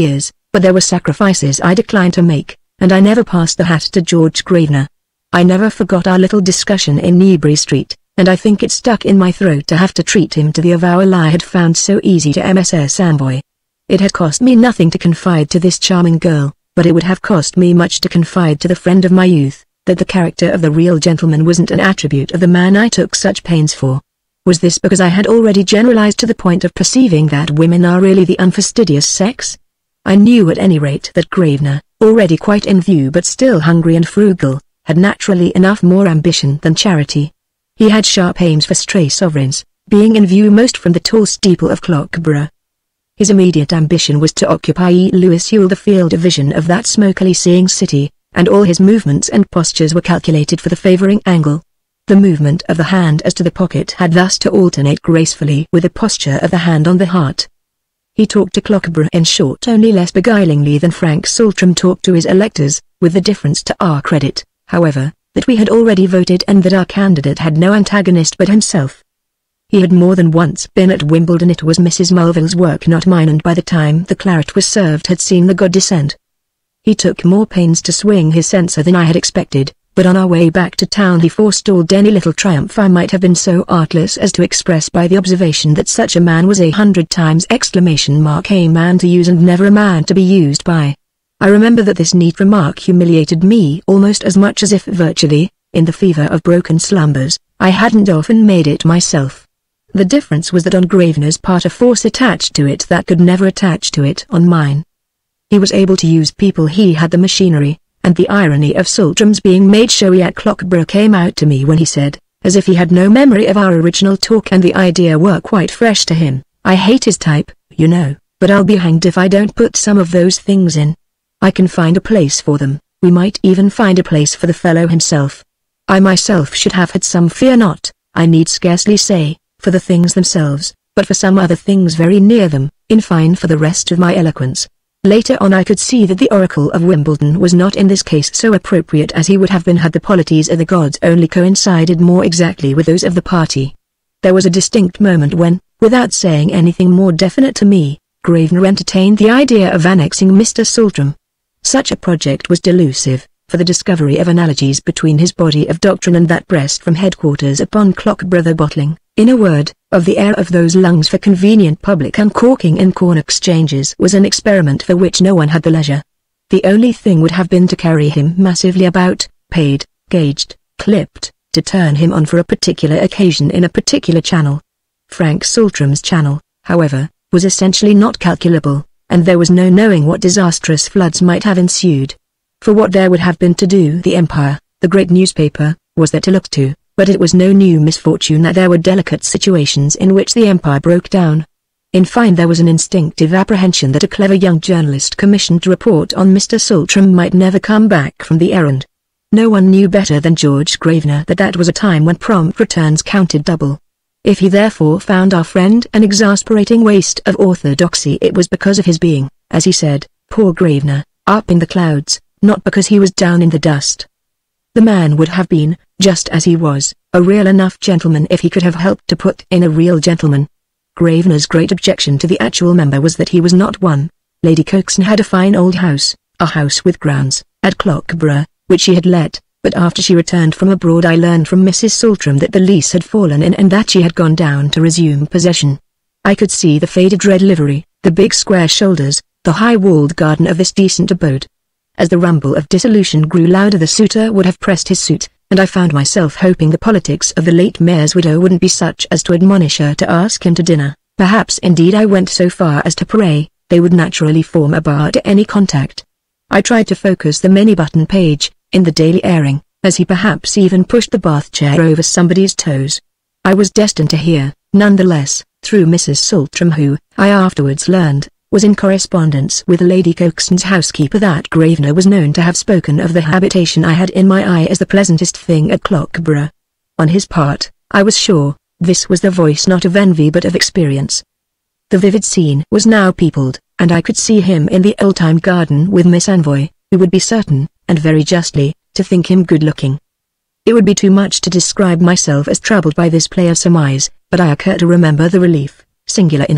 Speaker 1: But there were sacrifices I declined to make, and I never passed the hat to George Grosvenor. I never forgot our little discussion in Newbury Street, and I think it stuck in my throat to have to treat him to the avowal I had found so easy to M S S Amboy. It had cost me nothing to confide to this charming girl, but it would have cost me much to confide to the friend of my youth, that the character of the real gentleman wasn't an attribute of the man I took such pains for. Was this because I had already generalized to the point of perceiving that women are really the unfastidious sex? I knew at any rate that Grosvenor, already quite in view but still hungry and frugal, had naturally enough more ambition than charity. He had sharp aims for stray sovereigns, being in view most from the tall steeple of Clockborough. His immediate ambition was to occupy E. Lewis Ewell, the field of vision of that smokily seeing city, and all his movements and postures were calculated for the favouring angle. The movement of the hand as to the pocket had thus to alternate gracefully with the posture of the hand on the heart. He talked to Clockborough in short only less beguilingly than Frank Saltram talked to his electors, with the difference to our credit, however, that we had already voted and that our candidate had no antagonist but himself. He had more than once been at Wimbledon. It was Missus Mulville's work, not mine, and by the time the claret was served had seen the god descend. He took more pains to swing his censer than I had expected, but on our way back to town he forestalled any little triumph I might have been so artless as to express by the observation that such a man was a hundred times exclamation mark a man to use and never a man to be used by. I remember that this neat remark humiliated me almost as much as if virtually, in the fever of broken slumbers, I hadn't often made it myself. The difference was that on Grosvenor's part a force attached to it that could never attach to it on mine. He was able to use people, he had the machinery, and the irony of Saltram's being made showy at Clockborough came out to me when he said, as if he had no memory of our original talk and the idea were quite fresh to him, "I hate his type, you know, but I'll be hanged if I don't put some of those things in. I can find a place for them, we might even find a place for the fellow himself. I myself should have had some fear, not, I need scarcely say, for the things themselves, but for some other things very near them, in fine for the rest of my eloquence." Later on I could see that the Oracle of Wimbledon was not in this case so appropriate as he would have been had the polities of the gods only coincided more exactly with those of the party. There was a distinct moment when, without saying anything more definite to me, Grosvenor entertained the idea of annexing Mister Saltram. Such a project was delusive, for the discovery of analogies between his body of doctrine and that breast from headquarters upon Clockborough, the bottling, in a word, of the air of those lungs for convenient public uncorking in corn exchanges was an experiment for which no one had the leisure. The only thing would have been to carry him massively about, paid, gauged, clipped, to turn him on for a particular occasion in a particular channel. Frank Saltram's channel, however, was essentially not calculable, and there was no knowing what disastrous floods might have ensued. For what there would have been to do the Empire, the great newspaper, was there to look to, but it was no new misfortune that there were delicate situations in which the Empire broke down. In fine, there was an instinctive apprehension that a clever young journalist commissioned to report on Mister Saltram might never come back from the errand. No one knew better than George Grosvenor that that was a time when prompt returns counted double. If he therefore found our friend an exasperating waste of orthodoxy, it was because of his being, as he said, poor Grosvenor, up in the clouds, not because he was down in the dust. The man would have been, just as he was, a real enough gentleman if he could have helped to put in a real gentleman. Grosvenor's great objection to the actual member was that he was not one. Lady Coxon had a fine old house, a house with grounds, at Clockborough, which she had let, but after she returned from abroad I learned from Missus Saltram that the lease had fallen in and that she had gone down to resume possession. I could see the faded red livery, the big square shoulders, the high-walled garden of this decent abode. As the rumble of dissolution grew louder the suitor would have pressed his suit, and I found myself hoping the politics of the late mayor's widow wouldn't be such as to admonish her to ask him to dinner. Perhaps indeed I went so far as to pray, they would naturally form a bar to any contact. I tried to focus the many-button page, in the daily airing, as he perhaps even pushed the bath chair over somebody's toes. I was destined to hear, nonetheless, through Missus Saltram, who, I afterwards learned, was in correspondence with Lady Coxon's housekeeper, that Grosvenor was known to have spoken of the habitation I had in my eye as the pleasantest thing at Clockborough. On his part, I was sure, this was the voice not of envy but of experience. The vivid scene was now peopled, and I could see him in the old-time garden with Miss Envoy, who would be certain, and very justly, to think him good-looking. It would be too much to describe myself as troubled by this play of surmise, but I occur to remember the relief, singular enough,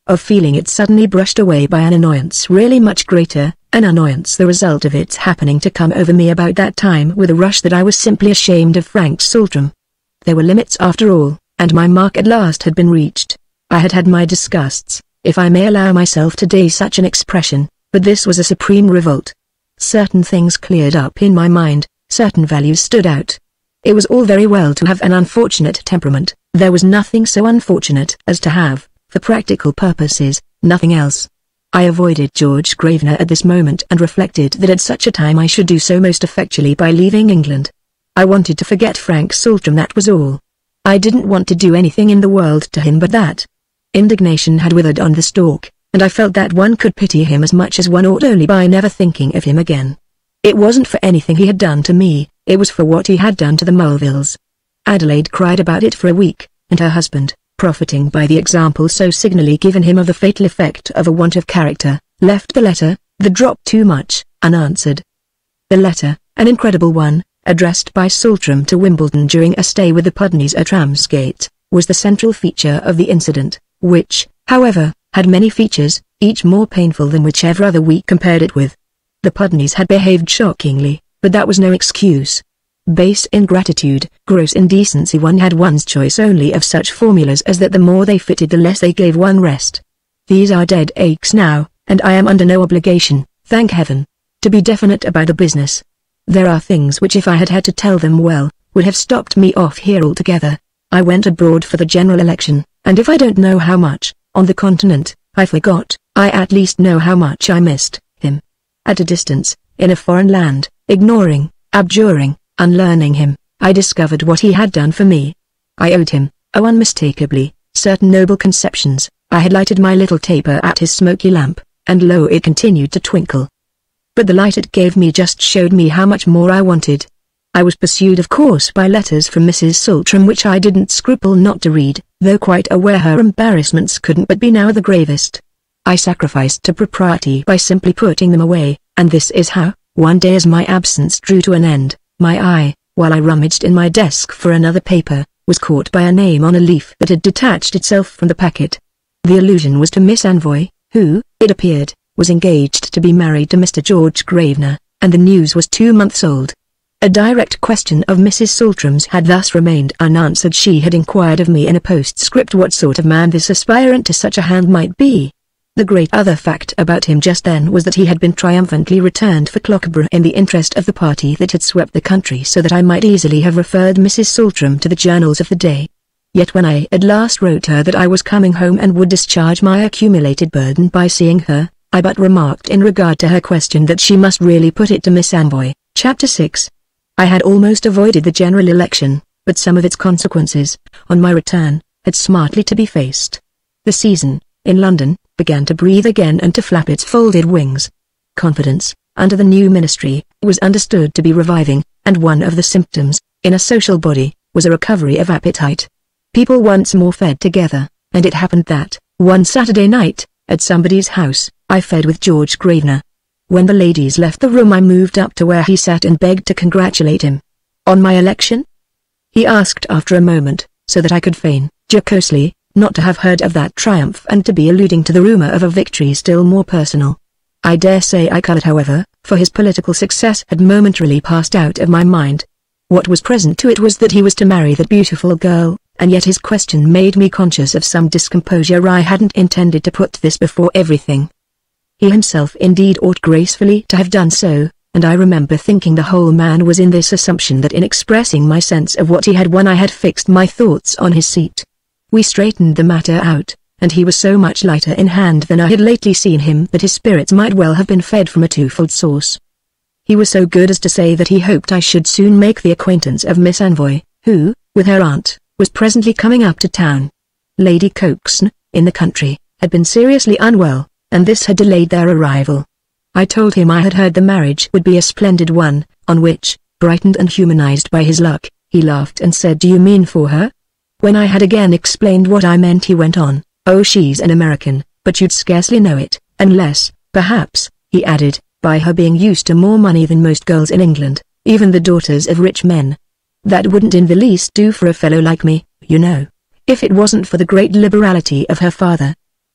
Speaker 1: of feeling it suddenly brushed away by an annoyance really much greater, an annoyance the result of its happening to come over me about that time with a rush that I was simply ashamed of Frank Saltram. There were limits after all, and my mark at last had been reached. I had had my disgusts, if I may allow myself today such an expression, but this was a supreme revolt. Certain things cleared up in my mind, certain values stood out. It was all very well to have an unfortunate temperament, there was nothing so unfortunate as to have, for practical purposes, nothing else. I avoided George Gravener at this moment and reflected that at such a time I should do so most effectually by leaving England. I wanted to forget Frank Saltram, that was all. I didn't want to do anything in the world to him but that. Indignation had withered on the stalk, and I felt that one could pity him as much as one ought only by never thinking of him again. It wasn't for anything he had done to me, it was for what he had done to the Mulvilles. Adelaide cried about it for a week, and her husband, profiting by the example so signally given him of the fatal effect of a want of character, left the letter, the drop too much, unanswered. The letter, an incredible one, addressed by Saltram to Wimbledon during a stay with the Pudneys at Ramsgate, was the central feature of the incident, which, however, had many features, each more painful than whichever other we compared it with. The Pudneys had behaved shockingly, but that was no excuse. Base ingratitude, gross indecency, one had one's choice only of such formulas as that the more they fitted the less they gave one rest. These are dead aches now, and I am under no obligation, thank heaven, to be definite about the business. There are things which if I had had to tell them well, would have stopped me off here altogether. I went abroad for the general election, and if I don't know how much, on the continent, I forgot, I at least know how much I missed him. At a distance, in a foreign land, ignoring, abjuring, unlearning him, I discovered what he had done for me. I owed him, oh unmistakably, certain noble conceptions. I had lighted my little taper at his smoky lamp, and lo, it continued to twinkle. But the light it gave me just showed me how much more I wanted. I was pursued of course by letters from Missus Saltram which I didn't scruple not to read, though quite aware her embarrassments couldn't but be now the gravest. I sacrificed to propriety by simply putting them away, and this is how, one day as my absence drew to an end, my eye, while I rummaged in my desk for another paper, was caught by a name on a leaf that had detached itself from the packet. The allusion was to Miss Anvoy, who, it appeared, was engaged to be married to Mister George Gravener, and the news was two months old. A direct question of Missus Saltram's had thus remained unanswered. She had inquired of me in a postscript what sort of man this aspirant to such a hand might be. The great other fact about him just then was that he had been triumphantly returned for Clockborough in the interest of the party that had swept the country, so that I might easily have referred Missus Saltram to the journals of the day. Yet when I at last wrote her that I was coming home and would discharge my accumulated burden by seeing her, I but remarked in regard to her question that she must really put it to Miss Anvoy. Chapter six. I had almost avoided the general election, but some of its consequences, on my return, had smartly to be faced. The season, in London, began to breathe again and to flap its folded wings. Confidence, under the new ministry, was understood to be reviving, and one of the symptoms, in a social body, was a recovery of appetite. People once more fed together, and it happened that, one Saturday night, at somebody's house, I fed with George Gravener. When the ladies left the room I moved up to where he sat and begged to congratulate him. On my election? He asked after a moment, so that I could feign, jocosely, not to have heard of that triumph and to be alluding to the rumour of a victory still more personal. I dare say I coloured however, for his political success had momentarily passed out of my mind. What was present to it was that he was to marry that beautiful girl, and yet his question made me conscious of some discomposure. I hadn't intended to put this before everything. He himself indeed ought gracefully to have done so, and I remember thinking the whole man was in this assumption that in expressing my sense of what he had won I had fixed my thoughts on his seat. We straightened the matter out, and he was so much lighter in hand than I had lately seen him that his spirits might well have been fed from a twofold source. He was so good as to say that he hoped I should soon make the acquaintance of Miss Anvoy, who, with her aunt, was presently coming up to town. Lady Coxon, in the country, had been seriously unwell, and this had delayed their arrival. I told him I had heard the marriage would be a splendid one, on which, brightened and humanized by his luck, he laughed and said, "Do you mean for her?" When I had again explained what I meant he went on, "Oh, she's an American, but you'd scarcely know it, unless, perhaps," he added, "by her being used to more money than most girls in England, even the daughters of rich men. That wouldn't in the least do for a fellow like me, you know, if it wasn't for the great liberality of her father.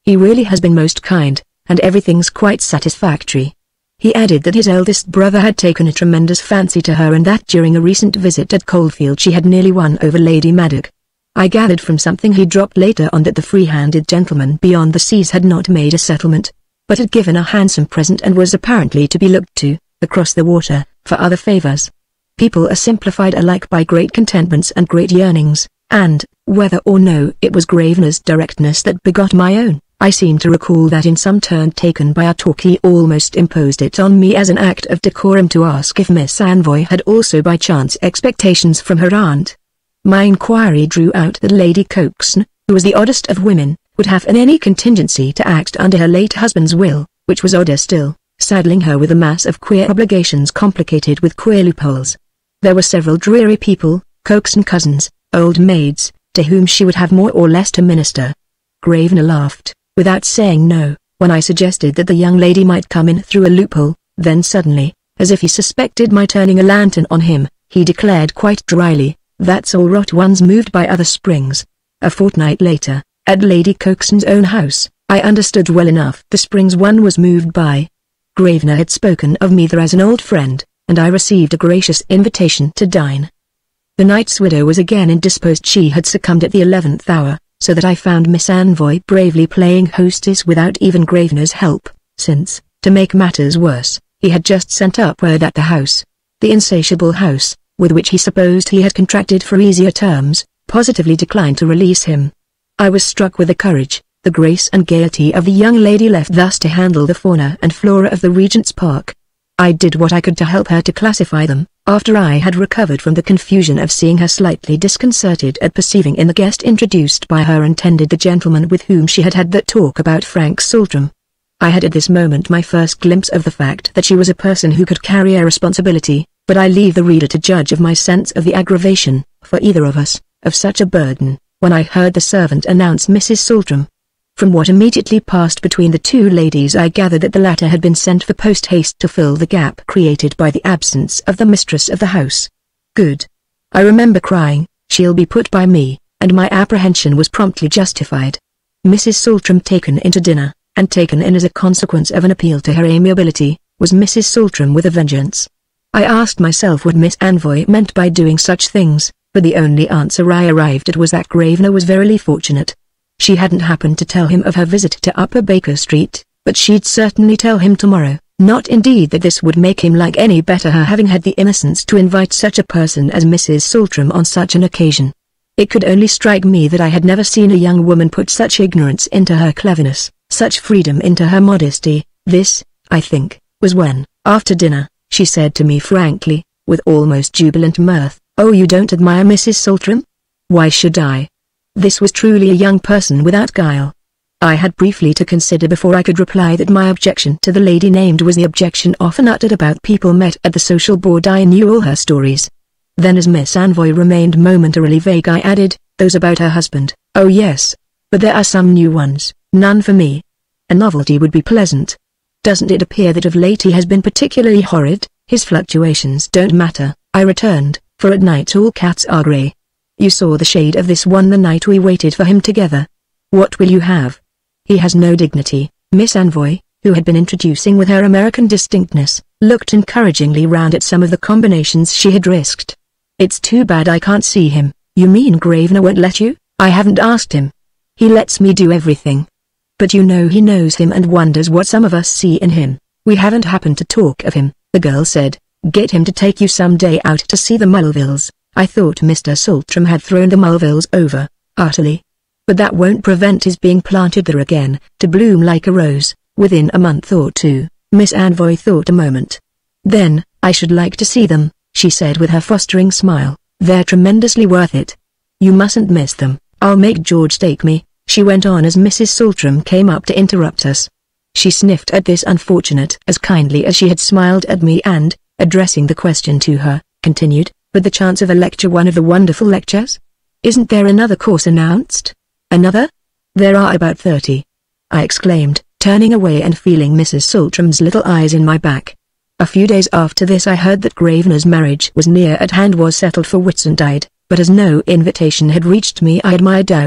Speaker 1: He really has been most kind, and everything's quite satisfactory. He added that his eldest brother had taken a tremendous fancy to her and that during a recent visit at Coldfield she had nearly won over Lady Maddock. I gathered from something he dropped later on that the free-handed gentleman beyond the seas had not made a settlement, but had given a handsome present and was apparently to be looked to, across the water, for other favors. People are simplified alike by great contentments and great yearnings, and, whether or no it was Grosvenor's directness that begot my own, I seem to recall that in some turn taken by our talk he almost imposed it on me as an act of decorum to ask if Miss Anvoy had also by chance expectations from her aunt. My inquiry drew out that Lady Coxon, who was the oddest of women, would have in any contingency to act under her late husband's will, which was odder still, saddling her with a mass of queer obligations complicated with queer loopholes. There were several dreary people, Coxon cousins, old maids, to whom she would have more or less to minister. Grosvenor laughed, without saying no, when I suggested that the young lady might come in through a loophole, then suddenly, as if he suspected my turning a lantern on him, he declared quite dryly, "That's all rot, one's moved by other springs." A fortnight later, at Lady Coxon's own house, I understood well enough the springs one was moved by. Grosvenor had spoken of me there as an old friend, and I received a gracious invitation to dine. The knight's widow was again indisposed. She had succumbed at the eleventh hour, so that I found Miss Anvoy bravely playing hostess without even Grosvenor's help, since, to make matters worse, he had just sent up word that the house, the insatiable house, with which he supposed he had contracted for easier terms, positively declined to release him. I was struck with the courage, the grace and gaiety of the young lady left thus to handle the fauna and flora of the Regent's Park. I did what I could to help her to classify them, after I had recovered from the confusion of seeing her slightly disconcerted at perceiving in the guest introduced by her intended the gentleman with whom she had had that talk about Frank Saltram. I had at this moment my first glimpse of the fact that she was a person who could carry a responsibility, but I leave the reader to judge of my sense of the aggravation, for either of us, of such a burden, when I heard the servant announce Missus Saltram. From what immediately passed between the two ladies I gathered that the latter had been sent for post-haste to fill the gap created by the absence of the mistress of the house. Good. I remember crying, "She'll be put by me," and my apprehension was promptly justified. Missus Saltram taken in to dinner, and taken in as a consequence of an appeal to her amiability, was Missus Saltram with a vengeance. I asked myself what Miss Anvoy meant by doing such things, but the only answer I arrived at was that Grosvenor was verily fortunate. She hadn't happened to tell him of her visit to Upper Baker Street, but she'd certainly tell him tomorrow. Not indeed that this would make him like any better her having had the innocence to invite such a person as Missus Saltram on such an occasion. It could only strike me that I had never seen a young woman put such ignorance into her cleverness, such freedom into her modesty. This, I think, was when, after dinner, she said to me frankly, with almost jubilant mirth, "Oh, you don't admire Missus Saltram? Why should I?" This was truly a young person without guile. I had briefly to consider before I could reply that my objection to the lady named was the objection often uttered about people met at the social board. I knew all her stories. Then as Miss Anvoy remained momentarily vague I added, "Those about her husband, oh yes. But there are some new ones, none for me. A novelty would be pleasant. Doesn't it appear that of late he has been particularly horrid?" "His fluctuations don't matter," I returned, "for at night all cats are grey. You saw the shade of this one the night we waited for him together. What will you have? He has no dignity." Miss Anvoy, who had been introducing with her American distinctness, looked encouragingly round at some of the combinations she had risked. "It's too bad I can't see him." "You mean Grosvenor won't let you?" "I haven't asked him. He lets me do everything. But you know he knows him and wonders what some of us see in him." "We haven't happened to talk of him," the girl said. "Get him to take you some day out to see the Mulvilles." I thought Mister Saltram had thrown the Mulvilles over, utterly. But that won't prevent his being planted there again, to bloom like a rose, within a month or two. Miss Anvoy thought a moment. "Then, I should like to see them," she said with her fostering smile. "They're tremendously worth it. You mustn't miss them. I'll make George take me," she went on as Missus Saltram came up to interrupt us. She sniffed at this unfortunate as kindly as she had smiled at me and, addressing the question to her, continued, "But the chance of a lecture, one of the wonderful lectures? Isn't there another course announced?" "Another? There are about thirty," I exclaimed, turning away and feeling Missus Saltram's little eyes in my back. A few days after this I heard that Grosvenor's marriage was near at hand, was settled for Whitsuntide, but as no invitation had reached me I had my doubts,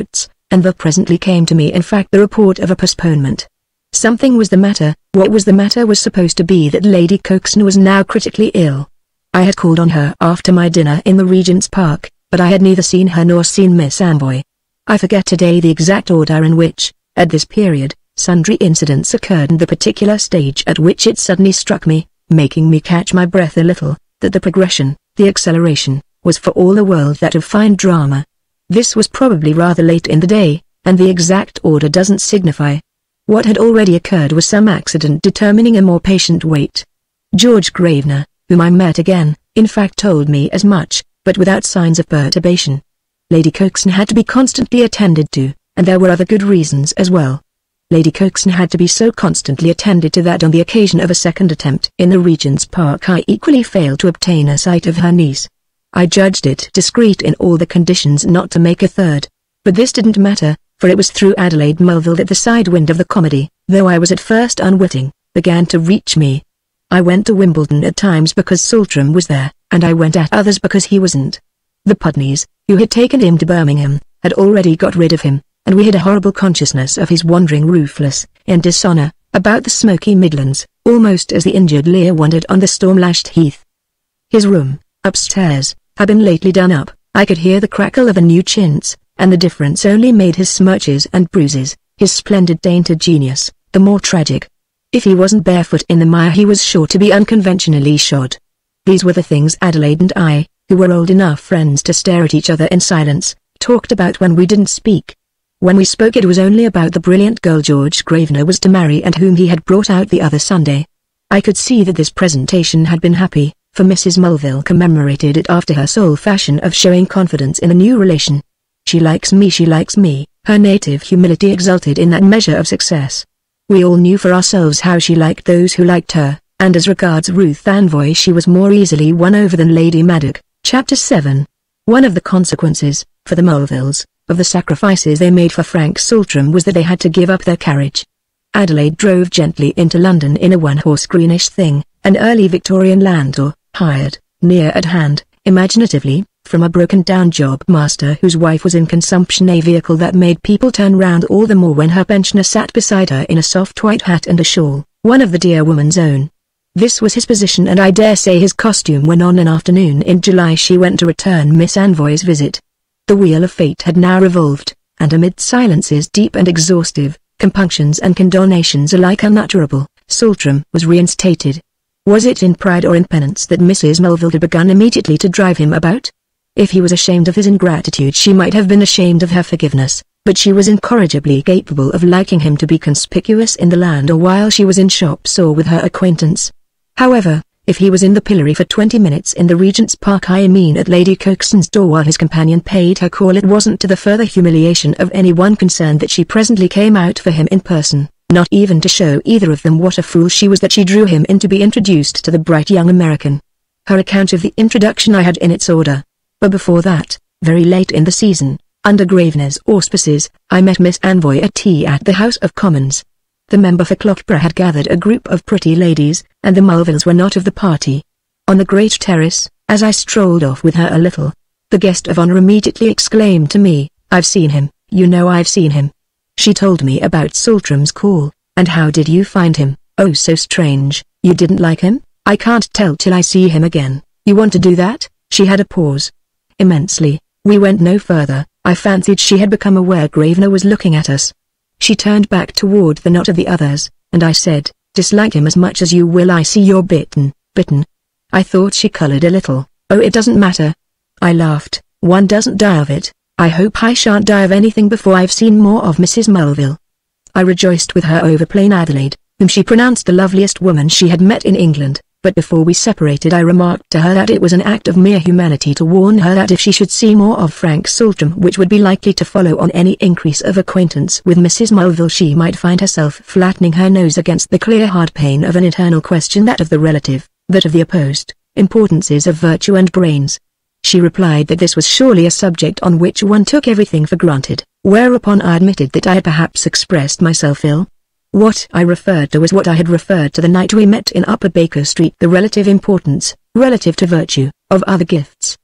Speaker 1: and there presently came to me in fact the report of a postponement. Something was the matter. What was the matter was supposed to be that Lady Coxon was now critically ill. I had called on her after my dinner in the Regent's Park, but I had neither seen her nor seen Miss Amboy. I forget today the exact order in which, at this period, sundry incidents occurred and the particular stage at which it suddenly struck me, making me catch my breath a little, that the progression, the acceleration, was for all the world that of fine drama. This was probably rather late in the day, and the exact order doesn't signify. What had already occurred was some accident determining a more patient wait. George Gravener, whom I met again, in fact told me as much, but without signs of perturbation. Lady Coxon had to be constantly attended to, and there were other good reasons as well. Lady Coxon had to be so constantly attended to that on the occasion of a second attempt in the Regent's Park I equally failed to obtain a sight of her niece. I judged it discreet in all the conditions not to make a third. But this didn't matter, for it was through Adelaide Mulville that the side wind of the comedy, though I was at first unwitting, began to reach me. I went to Wimbledon at times because Saltram was there, and I went at others because he wasn't. The Pudneys, who had taken him to Birmingham, had already got rid of him, and we had a horrible consciousness of his wandering roofless, in dishonour, about the smoky Midlands, almost as the injured Lear wandered on the storm-lashed heath. His room, upstairs, had been lately done up. I could hear the crackle of a new chintz, and the difference only made his smirches and bruises, his splendid dainted genius, the more tragic. If he wasn't barefoot in the mire he was sure to be unconventionally shod. These were the things Adelaide and I, who were old enough friends to stare at each other in silence, talked about when we didn't speak. When we spoke it was only about the brilliant girl George Gravener was to marry and whom he had brought out the other Sunday. I could see that this presentation had been happy, for Missus Mulville commemorated it after her sole fashion of showing confidence in a new relation. She likes me, she likes me, her native humility exulted in that measure of success. We all knew for ourselves how she liked those who liked her, and as regards Ruth Anvoy she was more easily won over than Lady Maddock. Chapter seven. One of the consequences, for the Mulvilles, of the sacrifices they made for Frank Saltram was that they had to give up their carriage. Adelaide drove gently into London in a one-horse greenish thing, an early Victorian landau, hired, near at hand, imaginatively, from a broken-down job master whose wife was in consumption, a vehicle that made people turn round all the more when her pensioner sat beside her in a soft white hat and a shawl, one of the dear woman's own. This was his position and I dare say his costume when on an afternoon in July she went to return Miss Anvoy's visit. The wheel of fate had now revolved, and amid silences deep and exhaustive, compunctions and condonations alike unutterable, Saltram was reinstated. Was it in pride or in penance that Missus Mulville had begun immediately to drive him about? If he was ashamed of his ingratitude she might have been ashamed of her forgiveness, but she was incorrigibly capable of liking him to be conspicuous in the land or while she was in shops or with her acquaintance. However, if he was in the pillory for twenty minutes in the Regent's Park, I mean at Lady Coxon's door while his companion paid her call, it wasn't to the further humiliation of any one concerned that she presently came out for him in person, not even to show either of them what a fool she was that she drew him in to be introduced to the bright young American. Her account of the introduction I had in its order. But before that, very late in the season, under Gravener's auspices, I met Miss Anvoy at tea at the House of Commons. The member for Clockborough had gathered a group of pretty ladies, and the Mulvilles were not of the party. On the great terrace, as I strolled off with her a little, the guest of honour immediately exclaimed to me, "I've seen him, you know I've seen him." She told me about Saltram's call. "And how did you find him?" "Oh, so strange. You didn't like him?" "I can't tell till I see him again." "You want to do that?" She had a pause. "Immensely." We went no further. I fancied she had become aware Gravener was looking at us. She turned back toward the knot of the others, and I said, "Dislike him as much as you will. I see you're bitten, bitten." I thought she coloured a little. "Oh, it doesn't matter." I laughed. "One doesn't die of it. I hope I shan't die of anything before I've seen more of Missus Mulville." I rejoiced with her over plain Adelaide, whom she pronounced the loveliest woman she had met in England. But before we separated I remarked to her that it was an act of mere humanity to warn her that if she should see more of Frank Saltram, which would be likely to follow on any increase of acquaintance with Missus Mulville, she might find herself flattening her nose against the clear hard pane of an eternal question, that of the relative, that of the opposed, importances of virtue and brains. She replied that this was surely a subject on which one took everything for granted, whereupon I admitted that I had perhaps expressed myself ill. What I referred to was what I had referred to the night we met in Upper Baker Street, the relative importance, relative to virtue, of other gifts.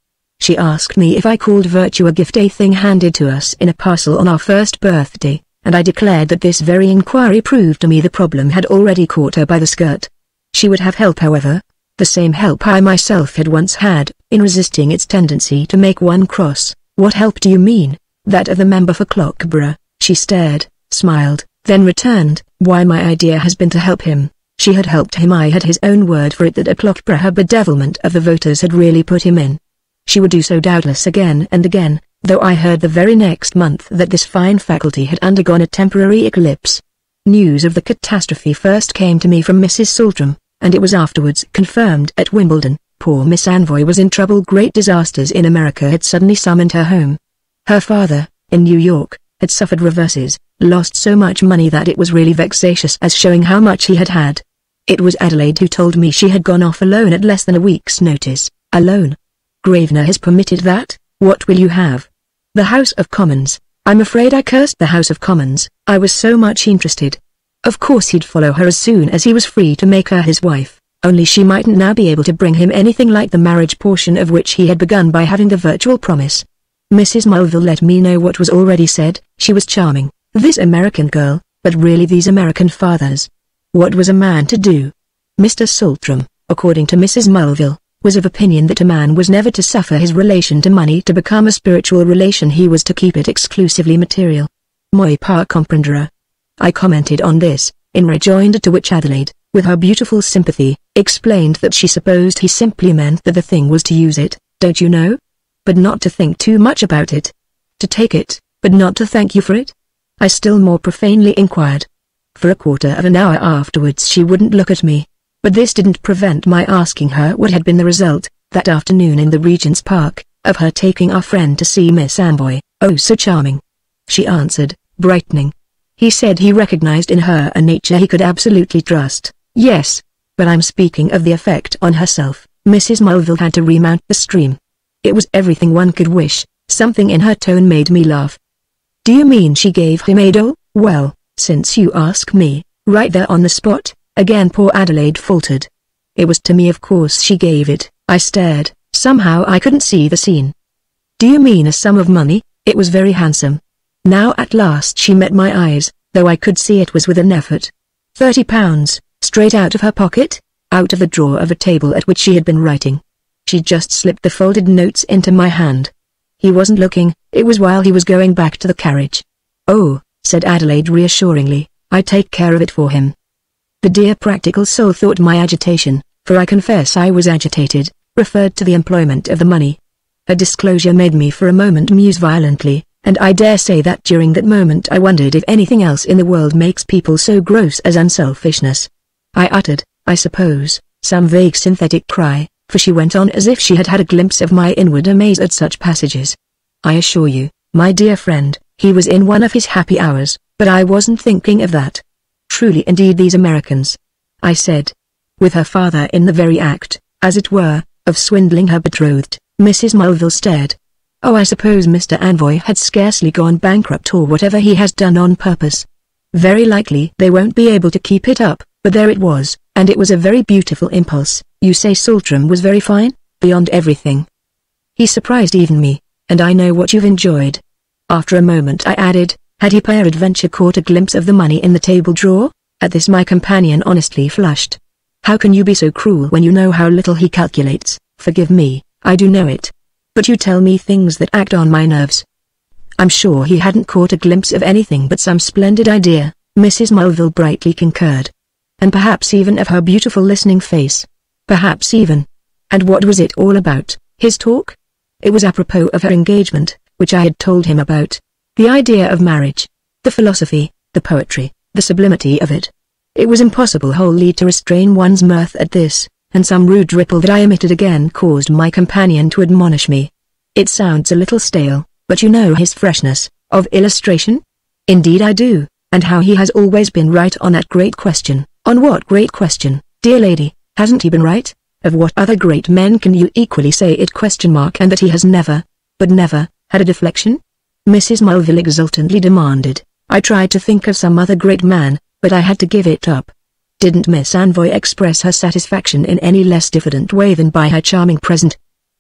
Speaker 1: She asked me if I called virtue a gift, a thing handed to us in a parcel on our first birthday, and I declared that this very inquiry proved to me the problem had already caught her by the skirt. She would have help, however, the same help I myself had once had, in resisting its tendency to make one cross. What help do you mean? That of the member for Clockborough. She stared, smiled, then returned, why, my idea has been to help him. She had helped him. I had his own word for it that a Clockborough bedevilment of the voters had really put him in. She would do so doubtless again and again, though I heard the very next month that this fine faculty had undergone a temporary eclipse. News of the catastrophe first came to me from Missus Saltram, and it was afterwards confirmed at Wimbledon. Poor Miss Anvoy was in trouble. Great disasters in America had suddenly summoned her home. Her father, in New York, had suffered reverses, lost so much money that it was really vexatious as showing how much he had had. It was Adelaide who told me she had gone off alone at less than a week's notice. Alone? Grosvenor has permitted that? What will you have? The House of Commons. I'm afraid I cursed the House of Commons. I was so much interested. Of course he'd follow her as soon as he was free to make her his wife, only she mightn't now be able to bring him anything like the marriage portion of which he had begun by having the virtual promise. Missus Mulville let me know what was already said. She was charming, this American girl, but really these American fathers. What was a man to do? Mister Saltram, according to Missus Mulville, was of opinion that a man was never to suffer his relation to money to become a spiritual relation. He was to keep it exclusively material. Moi pas comprendre. I commented on this, in rejoinder to which Adelaide, with her beautiful sympathy, explained that she supposed he simply meant that the thing was to use it, don't you know? But not to think too much about it. To take it, but not to thank you for it? I still more profanely inquired. For a quarter of an hour afterwards she wouldn't look at me. But this didn't prevent my asking her what had been the result, that afternoon in the Regent's Park, of her taking our friend to see Miss Anvoy. Oh, so charming. She answered, brightening. He said he recognized in her a nature he could absolutely trust. Yes, but I'm speaking of the effect on herself. Missus Mulville had to remount the stream. It was everything one could wish. Something in her tone made me laugh. Do you mean she gave him a doll? Well, since you ask me, right there on the spot. Again poor Adelaide faltered. It was to me, of course she gave it. I stared. Somehow I couldn't see the scene. Do you mean a sum of money? It was very handsome. Now at last she met my eyes, though I could see it was with an effort. Thirty pounds, straight out of her pocket? Out of the drawer of a table at which she had been writing. She just slipped the folded notes into my hand. He wasn't looking. It was while he was going back to the carriage. Oh, said Adelaide reassuringly, I take care of it for him. The dear practical soul thought my agitation, for I confess I was agitated, referred to the employment of the money. Her disclosure made me for a moment muse violently, and I dare say that during that moment I wondered if anything else in the world makes people so gross as unselfishness. I uttered, I suppose, some vague synthetic cry, for she went on as if she had had a glimpse of my inward amaze at such passages. I assure you, my dear friend, he was in one of his happy hours, but I wasn't thinking of that. Truly indeed these Americans, I said. With her father in the very act, as it were, of swindling her betrothed, Missus Mulville stared. Oh, I suppose Mister Anvoy had scarcely gone bankrupt or whatever he has done on purpose. Very likely they won't be able to keep it up, but there it was, and it was a very beautiful impulse. You say Saltram was very fine? Beyond everything. He surprised even me, and I know what you've enjoyed. After a moment I added, had he peradventure caught a glimpse of the money in the table drawer? At this my companion honestly flushed. How can you be so cruel when you know how little he calculates? Forgive me, I do know it. But you tell me things that act on my nerves. I'm sure he hadn't caught a glimpse of anything but some splendid idea, Missus Mulville brightly concurred. And perhaps even of her beautiful listening face. Perhaps even. And what was it all about, his talk? It was apropos of her engagement, which I had told him about. The idea of marriage, the philosophy, the poetry, the sublimity of it. It was impossible wholly to restrain one's mirth at this, and some rude ripple that I emitted again caused my companion to admonish me. It sounds a little stale, but you know his freshness of illustration? Indeed I do, and how he has always been right on that great question. On what great question, dear lady, hasn't he been right? Of what other great men can you equally say it question mark and that he has never, but never, had a deflection? Missus Mulville exultantly demanded. I tried to think of some other great man, but I had to give it up. Didn't Miss Anvoy express her satisfaction in any less diffident way than by her charming present?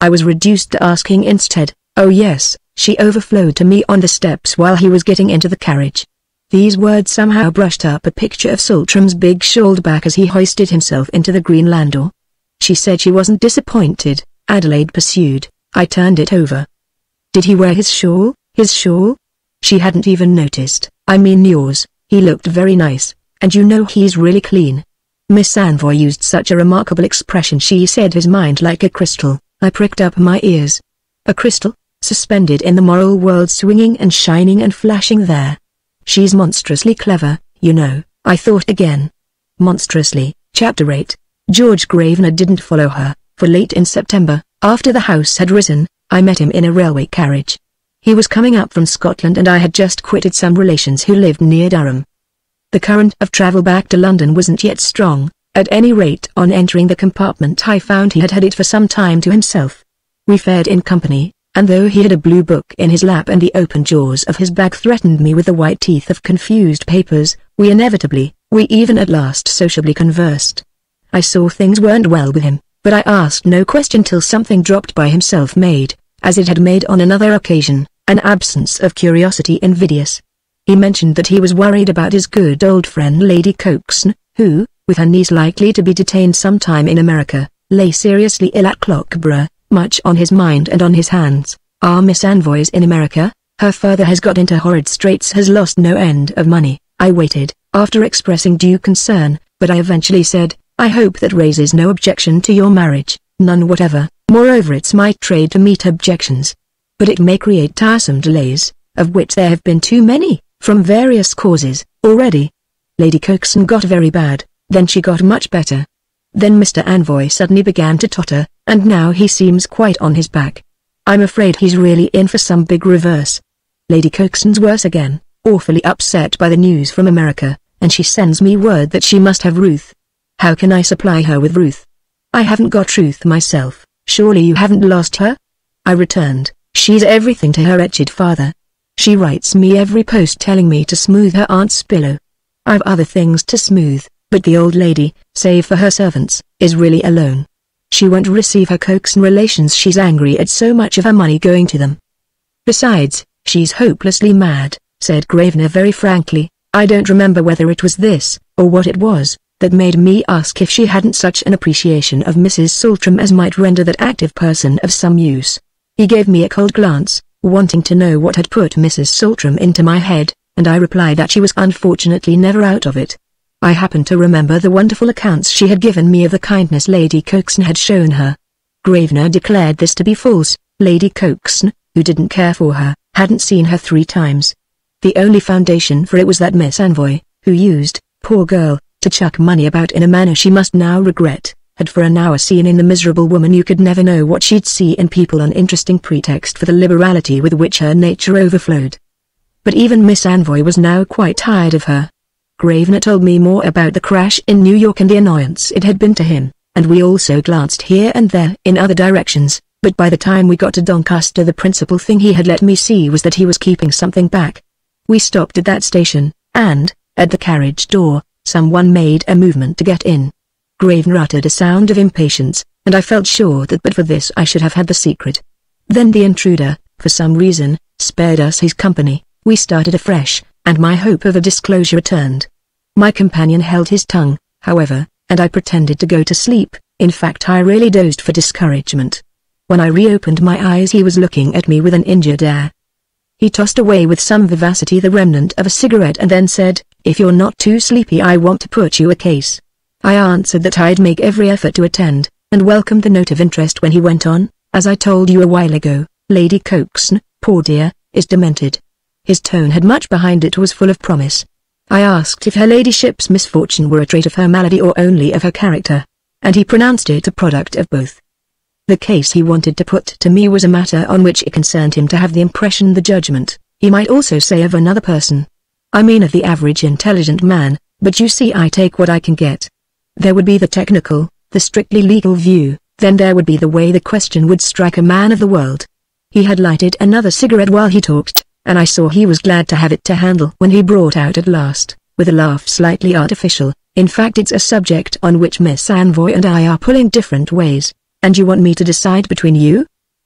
Speaker 1: I was reduced to asking instead. "Oh yes," she overflowed to me on the steps while he was getting into the carriage. These words somehow brushed up a picture of Saltram's big shawled back as he hoisted himself into the green landau. "She said she wasn't disappointed," Adelaide pursued. I turned it over. "Did he wear his shawl, his shawl?" She hadn't even noticed. "I mean yours, he looked very nice, and you know he's really clean." Miss Anvoy used such a remarkable expression. She said his mind like a crystal. I pricked up my ears. A crystal, suspended in the moral world, swinging and shining and flashing there. "She's monstrously clever, you know," I thought again. Monstrously. Chapter eight. George Gravener didn't follow her, for late in September, after the house had risen, I met him in a railway carriage. He was coming up from Scotland and I had just quitted some relations who lived near Durham. The current of travel back to London wasn't yet strong. At any rate, on entering the compartment I found he had had it for some time to himself. We fared in company, and though he had a blue book in his lap and the open jaws of his bag threatened me with the white teeth of confused papers, we inevitably, we even at last sociably conversed. I saw things weren't well with him, but I asked no question till something dropped by himself made, as it had made on another occasion, an absence of curiosity invidious. He mentioned that he was worried about his good old friend Lady Coxon, who, with her niece likely to be detained sometime in America, lay seriously ill at Clockborough, much on his mind and on his hands. "Are Miss Anvoy's in America? Her father has got into horrid straits, has lost no end of money." I waited, after expressing due concern, but I eventually said, "I hope that raises no objection to your marriage." "None whatever, moreover it's my trade to meet objections. But it may create tiresome delays, of which there have been too many, from various causes, already. Lady Coxon got very bad, then she got much better. Then Mister Anvoy suddenly began to totter, and now he seems quite on his back. I'm afraid he's really in for some big reverse. Lady Coxon's worse again, awfully upset by the news from America, and she sends me word that she must have Ruth. How can I supply her with Ruth? I haven't got Ruth myself." "Surely you haven't lost her?" I returned. "She's everything to her wretched father. She writes me every post telling me to smooth her aunt's pillow. I've other things to smooth, but the old lady, save for her servants, is really alone. She won't receive her Coxon relations. She's angry at so much of her money going to them. Besides, she's hopelessly mad," said Gravener very frankly. I don't remember whether it was this, or what it was, that made me ask if she hadn't such an appreciation of Missus Saltram as might render that active person of some use. He gave me a cold glance, wanting to know what had put Missus Saltram into my head, and I replied that she was unfortunately never out of it. I happened to remember the wonderful accounts she had given me of the kindness Lady Coxon had shown her. Gravener declared this to be false. Lady Coxon, who didn't care for her, hadn't seen her three times. The only foundation for it was that Miss Anvoy, who used, poor girl, to chuck money about in a manner she must now regret, had for an hour seen in the miserable woman you could never know what she'd see in people, an interesting pretext for the liberality with which her nature overflowed. But even Miss Anvoy was now quite tired of her. Gravener told me more about the crash in New York and the annoyance it had been to him, and we also glanced here and there in other directions, but by the time we got to Doncaster the principal thing he had let me see was that he was keeping something back. We stopped at that station, and, at the carriage door, someone made a movement to get in. Gravener uttered a sound of impatience, and I felt sure that but for this I should have had the secret. Then the intruder, for some reason, spared us his company. We started afresh, and my hope of a disclosure returned. My companion held his tongue, however, and I pretended to go to sleep. In fact, I really dozed for discouragement. When I reopened my eyes he was looking at me with an injured air. He tossed away with some vivacity the remnant of a cigarette and then said, "If you're not too sleepy I want to put you a case." I answered that I'd make every effort to attend, and welcomed the note of interest when he went on, "As I told you a while ago, Lady Coxon, poor dear, is demented." His tone had much behind it, was full of promise. I asked if her ladyship's misfortune were a trait of her malady or only of her character, and he pronounced it a product of both. The case he wanted to put to me was a matter on which it concerned him to have the impression, the judgment, he might also say, of another person. I mean of the average intelligent man, but you see I take what I can get. There would be the technical, the strictly legal view, then there would be the way the question would strike a man of the world. He had lighted another cigarette while he talked, and I saw he was glad to have it to handle when he brought out at last, with a laugh slightly artificial, "In fact it's a subject on which Miss Anvoy and I are pulling different ways. And you want me to decide between you?"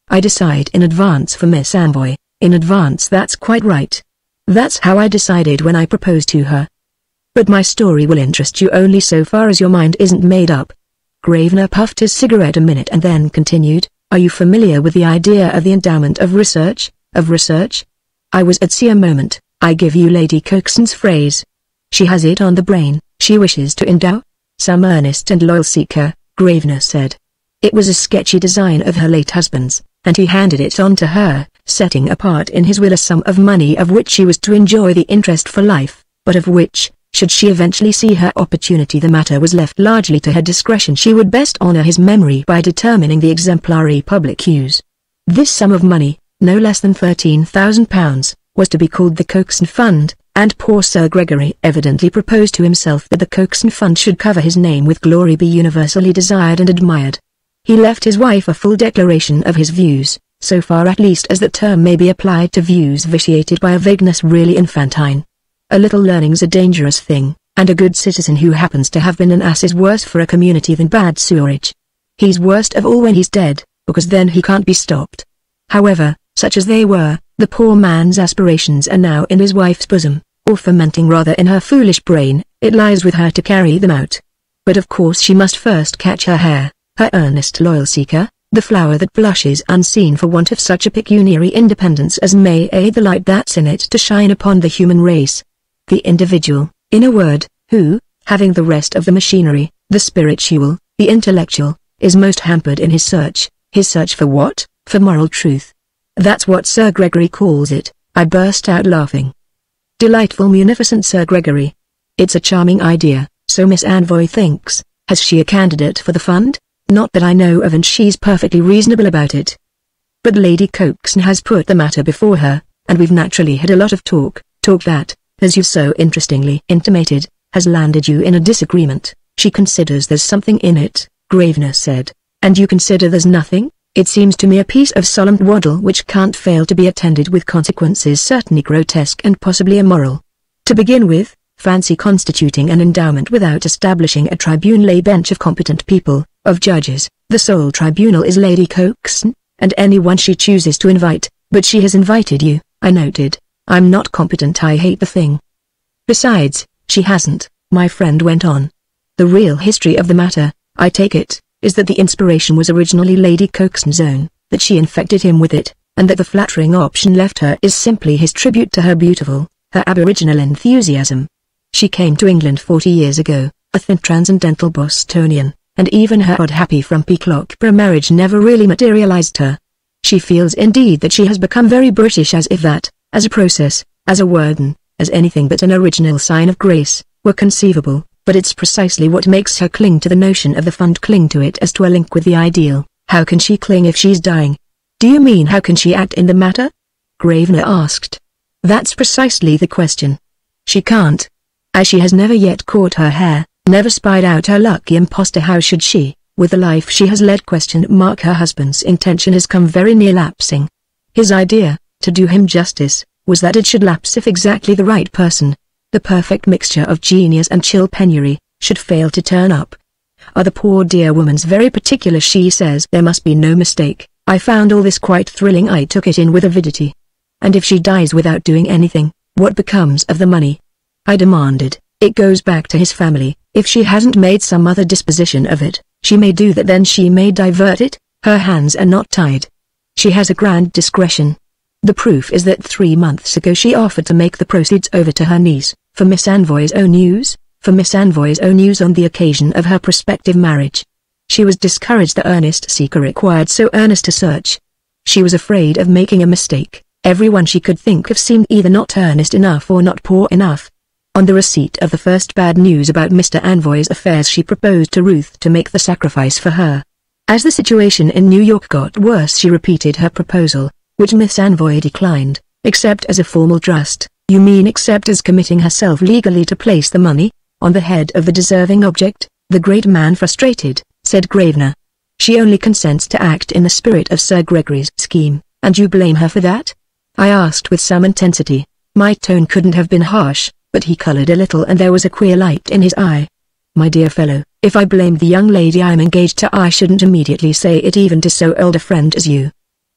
Speaker 1: I decide in advance for Miss Anvoy. In advance, that's quite right. That's how I decided when I proposed to her. But my story will interest you only so far as your mind isn't made up. Gravener puffed his cigarette a minute and then continued, are you familiar with the idea of the endowment of research, of research? I was at sea a moment. I give you Lady Coxon's phrase. She has it on the brain, she wishes to endow some earnest and loyal seeker, Gravener said. It was a sketchy design of her late husband's, and he handed it on to her, setting apart in his will a sum of money of which she was to enjoy the interest for life, but of which, should she eventually see her opportunity, the matter was left largely to her discretion. She would best honor his memory by determining the exemplary public use. This sum of money, no less than thirteen thousand pounds, was to be called the Coxon Fund, and poor Sir Gregory evidently proposed to himself that the Coxon Fund should cover his name with glory, be universally desired and admired. He left his wife a full declaration of his views, so far at least as the term may be applied to views vitiated by a vagueness really infantine. A little learning's a dangerous thing, and a good citizen who happens to have been an ass is worse for a community than bad sewerage. He's worst of all when he's dead, because then he can't be stopped. However, such as they were, the poor man's aspirations are now in his wife's bosom, or fermenting rather in her foolish brain. It lies with her to carry them out. But of course she must first catch her hare, her earnest loyal seeker, the flower that blushes unseen for want of such a pecuniary independence as may aid the light that's in it to shine upon the human race. The individual, in a word, who, having the rest of the machinery, the spiritual, the intellectual, is most hampered in his search. His search for what? For moral truth. That's what Sir Gregory calls it. I burst out laughing. Delightful, munificent Sir Gregory. It's a charming idea, so Miss Anvoy thinks. Has she a candidate for the fund? Not that I know of, and she's perfectly reasonable about it. But Lady Coxon has put the matter before her, and we've naturally had a lot of talk, talk that, as you so interestingly intimated, has landed you in a disagreement. She considers there's something in it, Gravener said. And you consider there's nothing? It seems to me a piece of solemn twaddle which can't fail to be attended with consequences certainly grotesque and possibly immoral. To begin with, fancy constituting an endowment without establishing a tribunal, a bench of competent people, of judges. The sole tribunal is Lady Coxon, and anyone she chooses to invite. But she has invited you, I noted. I'm not competent, I hate the thing. Besides, she hasn't, my friend went on. The real history of the matter, I take it, is that the inspiration was originally Lady Coxon's own, that she infected him with it, and that the flattering option left her is simply his tribute to her beautiful, her aboriginal enthusiasm. She came to England forty years ago, a thin transcendental Bostonian, and even her odd happy frumpy Clockborough marriage never really materialized her. She feels indeed that she has become very British, as if that, as a process, as a word, and as anything but an original sign of grace, were conceivable, but it's precisely what makes her cling to the notion of the fund, cling to it as to a link with the ideal. How can she cling if she's dying? Do you mean how can she act in the matter? Gravener asked. That's precisely the question. She can't. As she has never yet caught her hare, never spied out her lucky impostor, how should she, with the life she has led? Question mark. Her husband's intention has come very near lapsing. His idea, to do him justice, was that it should lapse if exactly the right person, the perfect mixture of genius and chill penury, should fail to turn up. Oh, the poor dear woman's very particular. She says there must be no mistake. I found all this quite thrilling. I took it in with avidity. And if she dies without doing anything, what becomes of the money? I demanded. It goes back to his family. If she hasn't made some other disposition of it, she may do that, then she may divert it. Her hands are not tied. She has a grand discretion. The proof is that three months ago she offered to make the proceeds over to her niece, for Miss Anvoy's own use, for Miss Anvoy's own use on the occasion of her prospective marriage. She was discouraged. The earnest seeker required so earnest a search. She was afraid of making a mistake. Everyone she could think of seemed either not earnest enough or not poor enough. On the receipt of the first bad news about Mister Anvoy's affairs, she proposed to Ruth to make the sacrifice for her. As the situation in New York got worse, she repeated her proposal, which Miss Anvoy declined, except as a formal trust. You mean except as committing herself legally to place the money on the head of the deserving object? The great man frustrated, said Gravener. She only consents to act in the spirit of Sir Gregory's scheme, and you blame her for that? I asked with some intensity. My tone couldn't have been harsh, but he colored a little and there was a queer light in his eye. My dear fellow, if I blamed the young lady I'm engaged to, I shouldn't immediately say it even to so old a friend as you.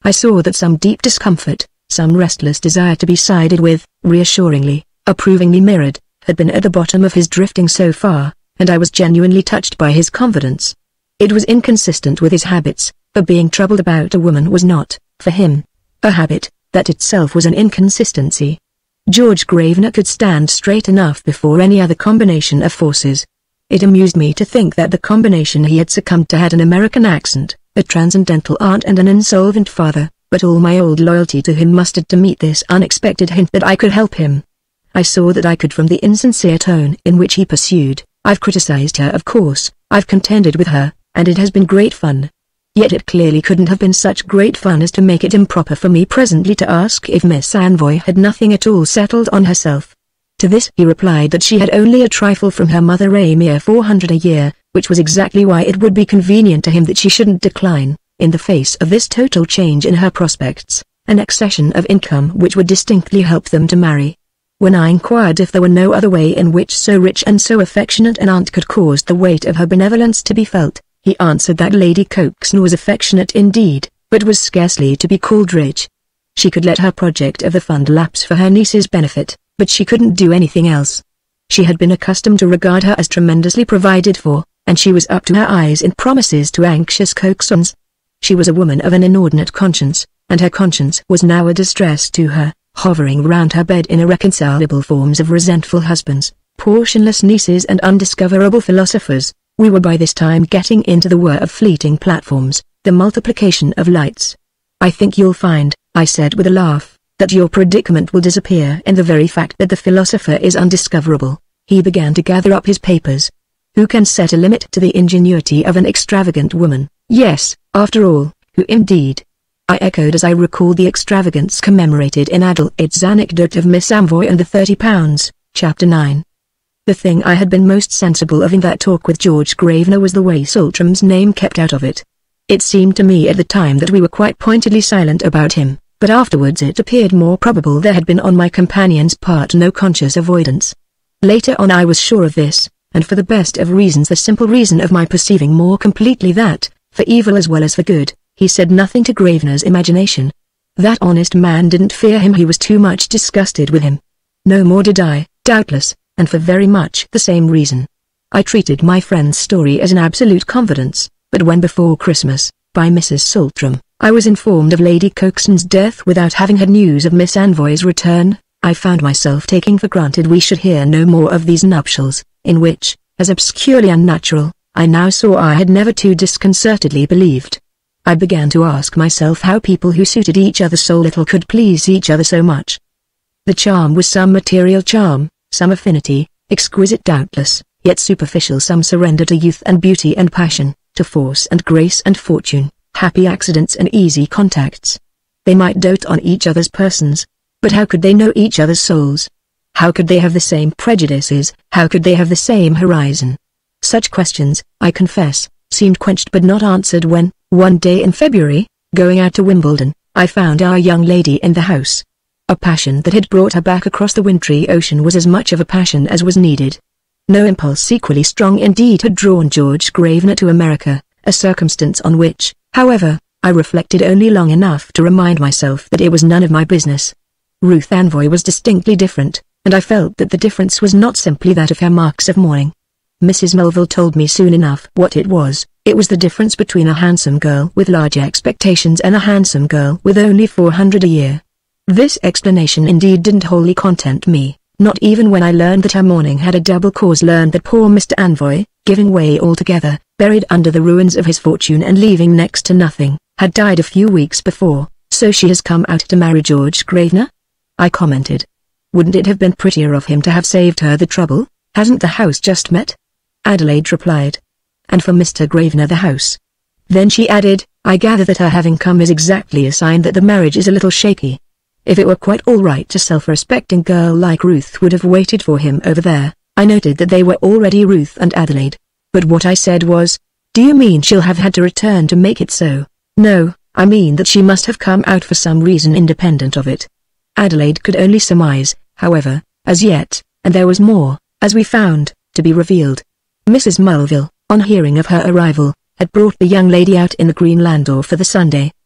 Speaker 1: I saw that some deep discomfort, some restless desire to be sided with, reassuringly, approvingly mirrored, had been at the bottom of his drifting so far, and I was genuinely touched by his confidence. It was inconsistent with his habits, for being troubled about a woman was not, for him, a habit. That itself was an inconsistency. George Gravener could stand straight enough before any other combination of forces. It amused me to think that the combination he had succumbed to had an American accent, a transcendental aunt and an insolvent father, but all my old loyalty to him mustered to meet this unexpected hint that I could help him. I saw that I could from the insincere tone in which he pursued. I've criticized her, of course, I've contended with her, and it has been great fun. Yet it clearly couldn't have been such great fun as to make it improper for me presently to ask if Miss Anvoy had nothing at all settled on herself. To this he replied that she had only a trifle from her mother, a mere four hundred a year, which was exactly why it would be convenient to him that she shouldn't decline, in the face of this total change in her prospects, an accession of income which would distinctly help them to marry. When I inquired if there were no other way in which so rich and so affectionate an aunt could cause the weight of her benevolence to be felt, he answered that Lady Coxon was affectionate indeed, but was scarcely to be called rich. She could let her project of the fund lapse for her niece's benefit, but she couldn't do anything else. She had been accustomed to regard her as tremendously provided for, and she was up to her eyes in promises to anxious Coxons. She was a woman of an inordinate conscience, and her conscience was now a distress to her, hovering round her bed in irreconcilable forms of resentful husbands, portionless nieces and undiscoverable philosophers. We were by this time getting into the whir of fleeting platforms, the multiplication of lights. I think you'll find, I said with a laugh, that your predicament will disappear in the very fact that the philosopher is undiscoverable. He began to gather up his papers. Who can set a limit to the ingenuity of an extravagant woman? Yes, after all, who indeed? I echoed as I recalled the extravagance commemorated in Adelaide's anecdote of Miss Anvoy and the thirty pounds, chapter nine. The thing I had been most sensible of in that talk with George Gravener was the way Saltram's name kept out of it. It seemed to me at the time that we were quite pointedly silent about him, but afterwards it appeared more probable there had been on my companion's part no conscious avoidance. Later on I was sure of this, and for the best of reasons, the simple reason of my perceiving more completely that, for evil as well as for good, he said nothing to Gravener's imagination. That honest man didn't fear him, he was too much disgusted with him. No more did I, doubtless, and for very much the same reason. I treated my friend's story as an absolute confidence, but when before Christmas, by Missus Saltram, I was informed of Lady Coxon's death without having had news of Miss Anvoy's return, I found myself taking for granted we should hear no more of these nuptials, in which, as obscurely unnatural, I now saw I had never too disconcertedly believed. I began to ask myself how people who suited each other so little could please each other so much. The charm was some material charm, some affinity, exquisite doubtless, yet superficial, some surrender to youth and beauty and passion, to force and grace and fortune, happy accidents and easy contacts. They might dote on each other's persons, but how could they know each other's souls? How could they have the same prejudices, how could they have the same horizon? Such questions, I confess, seemed quenched but not answered when, one day in February, going out to Wimbledon, I found our young lady in the house. A passion that had brought her back across the wintry ocean was as much of a passion as was needed. No impulse equally strong indeed had drawn George Gravener to America, a circumstance on which, however, I reflected only long enough to remind myself that it was none of my business. Ruth Anvoy was distinctly different, and I felt that the difference was not simply that of her marks of mourning. Missus Mulville told me soon enough what it was. It was the difference between a handsome girl with large expectations and a handsome girl with only four hundred a year. This explanation indeed didn't wholly content me, not even when I learned that her mourning had a double cause, learned that poor Mister Anvoy, giving way altogether, buried under the ruins of his fortune and leaving next to nothing, had died a few weeks before. So she has come out to marry George Gravener? I commented. Wouldn't it have been prettier of him to have saved her the trouble? Hasn't the house just met? Adelaide replied. And for Mister Gravener the house. Then she added, I gather that her having come is exactly a sign that the marriage is a little shaky. If it were quite all right, a self-respecting girl like Ruth would have waited for him over there. I noted that they were already Ruth and Adelaide. But what I said was, do you mean she'll have had to return to make it so? No, I mean that she must have come out for some reason independent of it. Adelaide could only surmise, however, as yet, and there was more, as we found, to be revealed. Missus Mulville, on hearing of her arrival, had brought the young lady out in the green landau for the Sunday.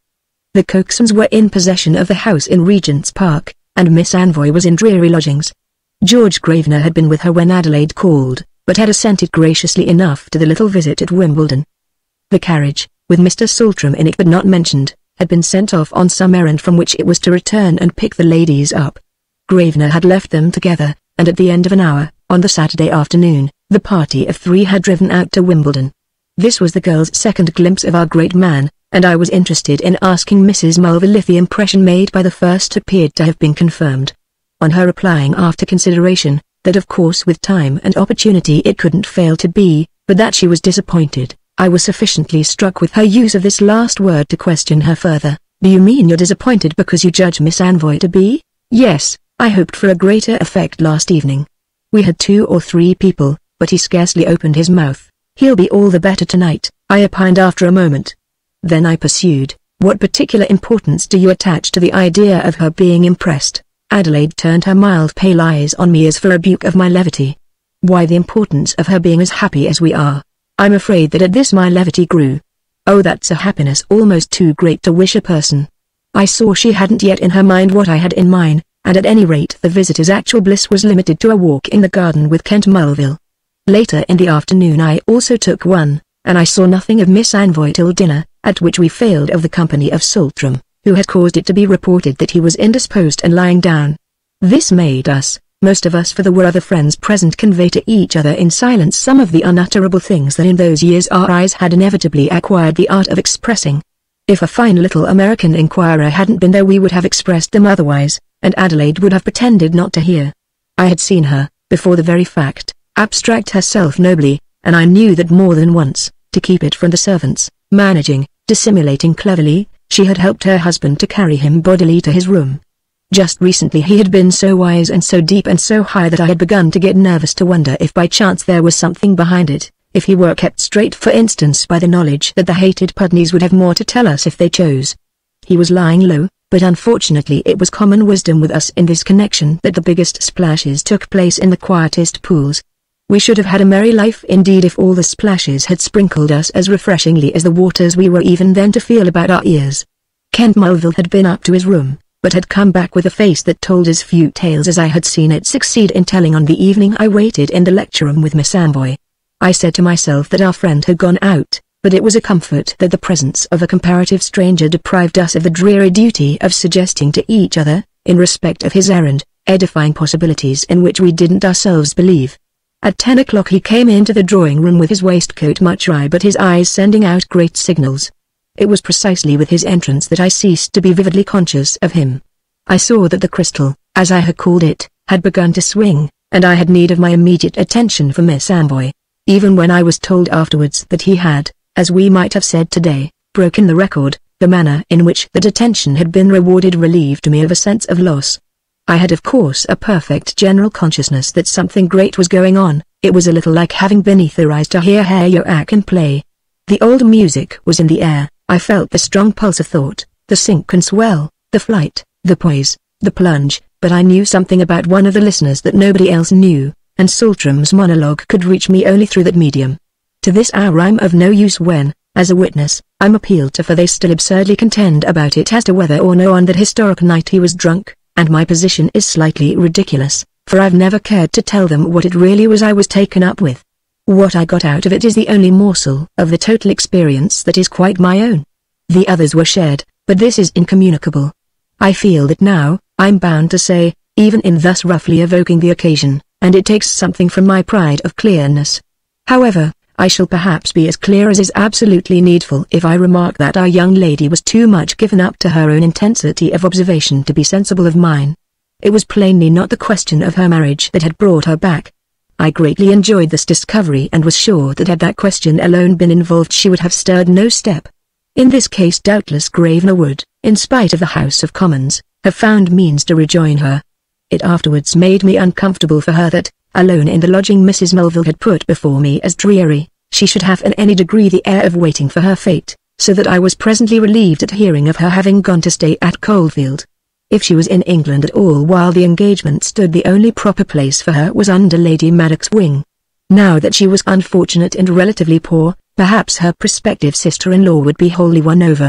Speaker 1: The Coxons were in possession of the house in Regent's Park, and Miss Anvoy was in dreary lodgings. George Gravener had been with her when Adelaide called, but had assented graciously enough to the little visit at Wimbledon. The carriage, with Mister Saltram in it but not mentioned, had been sent off on some errand from which it was to return and pick the ladies up. Gravener had left them together, and at the end of an hour, on the Saturday afternoon, the party of three had driven out to Wimbledon. This was the girls' second glimpse of our great man, and I was interested in asking Missus Mulville if the impression made by the first appeared to have been confirmed. On her replying after consideration, that of course with time and opportunity it couldn't fail to be, but that she was disappointed, I was sufficiently struck with her use of this last word to question her further. "Do you mean you're disappointed because you judge Miss Anvoy to be?" "Yes, I hoped for a greater effect last evening. We had two or three people, but he scarcely opened his mouth." "He'll be all the better tonight," I opined after a moment. Then I pursued, "What particular importance do you attach to the idea of her being impressed?" Adelaide turned her mild pale eyes on me as for a rebuke of my levity. "Why, the importance of her being as happy as we are." I'm afraid that at this my levity grew. "Oh, that's a happiness almost too great to wish a person." I saw she hadn't yet in her mind what I had in mine, and at any rate the visitor's actual bliss was limited to a walk in the garden with Kent Mulville. Later in the afternoon I also took one, and I saw nothing of Miss Anvoy till dinner, at which we failed of the company of Saltram, who had caused it to be reported that he was indisposed and lying down. This made us, most of us, for there were other friends present, convey to each other in silence some of the unutterable things that in those years our eyes had inevitably acquired the art of expressing. If a fine little American inquirer hadn't been there we would have expressed them otherwise, and Adelaide would have pretended not to hear. I had seen her, before the very fact, abstract herself nobly, and I knew that more than once, to keep it from the servants, managing, dissimulating cleverly, she had helped her husband to carry him bodily to his room. Just recently he had been so wise and so deep and so high that I had begun to get nervous to wonder if by chance there was something behind it, if he were kept straight for instance by the knowledge that the hated Pudneys would have more to tell us if they chose. He was lying low, but unfortunately it was common wisdom with us in this connection that the biggest splashes took place in the quietest pools. We should have had a merry life indeed if all the splashes had sprinkled us as refreshingly as the waters we were even then to feel about our ears. Kent Mulville had been up to his room, but had come back with a face that told as few tales as I had seen it succeed in telling on the evening I waited in the lecture room with Miss Anvoy. I said to myself that our friend had gone out, but it was a comfort that the presence of a comparative stranger deprived us of the dreary duty of suggesting to each other, in respect of his errand, edifying possibilities in which we didn't ourselves believe. At ten o'clock he came into the drawing-room with his waistcoat much awry but his eyes sending out great signals. It was precisely with his entrance that I ceased to be vividly conscious of him. I saw that the crystal, as I had called it, had begun to swing, and I had need of my immediate attention for Miss Anvoy. Even when I was told afterwards that he had, as we might have said today, broken the record, the manner in which that attention had been rewarded relieved me of a sense of loss. I had of course a perfect general consciousness that something great was going on. It was a little like having beneath the eyes to hear Herr Joachim play. The old music was in the air. I felt the strong pulse of thought, the sink and swell, the flight, the poise, the plunge, but I knew something about one of the listeners that nobody else knew, and Saltram's monologue could reach me only through that medium. To this hour I'm of no use when, as a witness, I'm appealed to, for they still absurdly contend about it as to whether or no on that historic night he was drunk, and my position is slightly ridiculous, for I've never cared to tell them what it really was I was taken up with. What I got out of it is the only morsel of the total experience that is quite my own. The others were shared, but this is incommunicable. I feel that now, I'm bound to say, even in thus roughly evoking the occasion, and it takes something from my pride of clearness. However, I shall perhaps be as clear as is absolutely needful if I remark that our young lady was too much given up to her own intensity of observation to be sensible of mine. It was plainly not the question of her marriage that had brought her back. I greatly enjoyed this discovery and was sure that had that question alone been involved she would have stirred no step. In this case doubtless Gravener would, in spite of the House of Commons, have found means to rejoin her. It afterwards made me uncomfortable for her that, alone in the lodging Missus Mulville had put before me as dreary, she should have in any degree the air of waiting for her fate, so that I was presently relieved at hearing of her having gone to stay at Coldfield. If she was in England at all while the engagement stood, the only proper place for her was under Lady Maddox's wing. Now that she was unfortunate and relatively poor, perhaps her prospective sister-in-law would be wholly won over.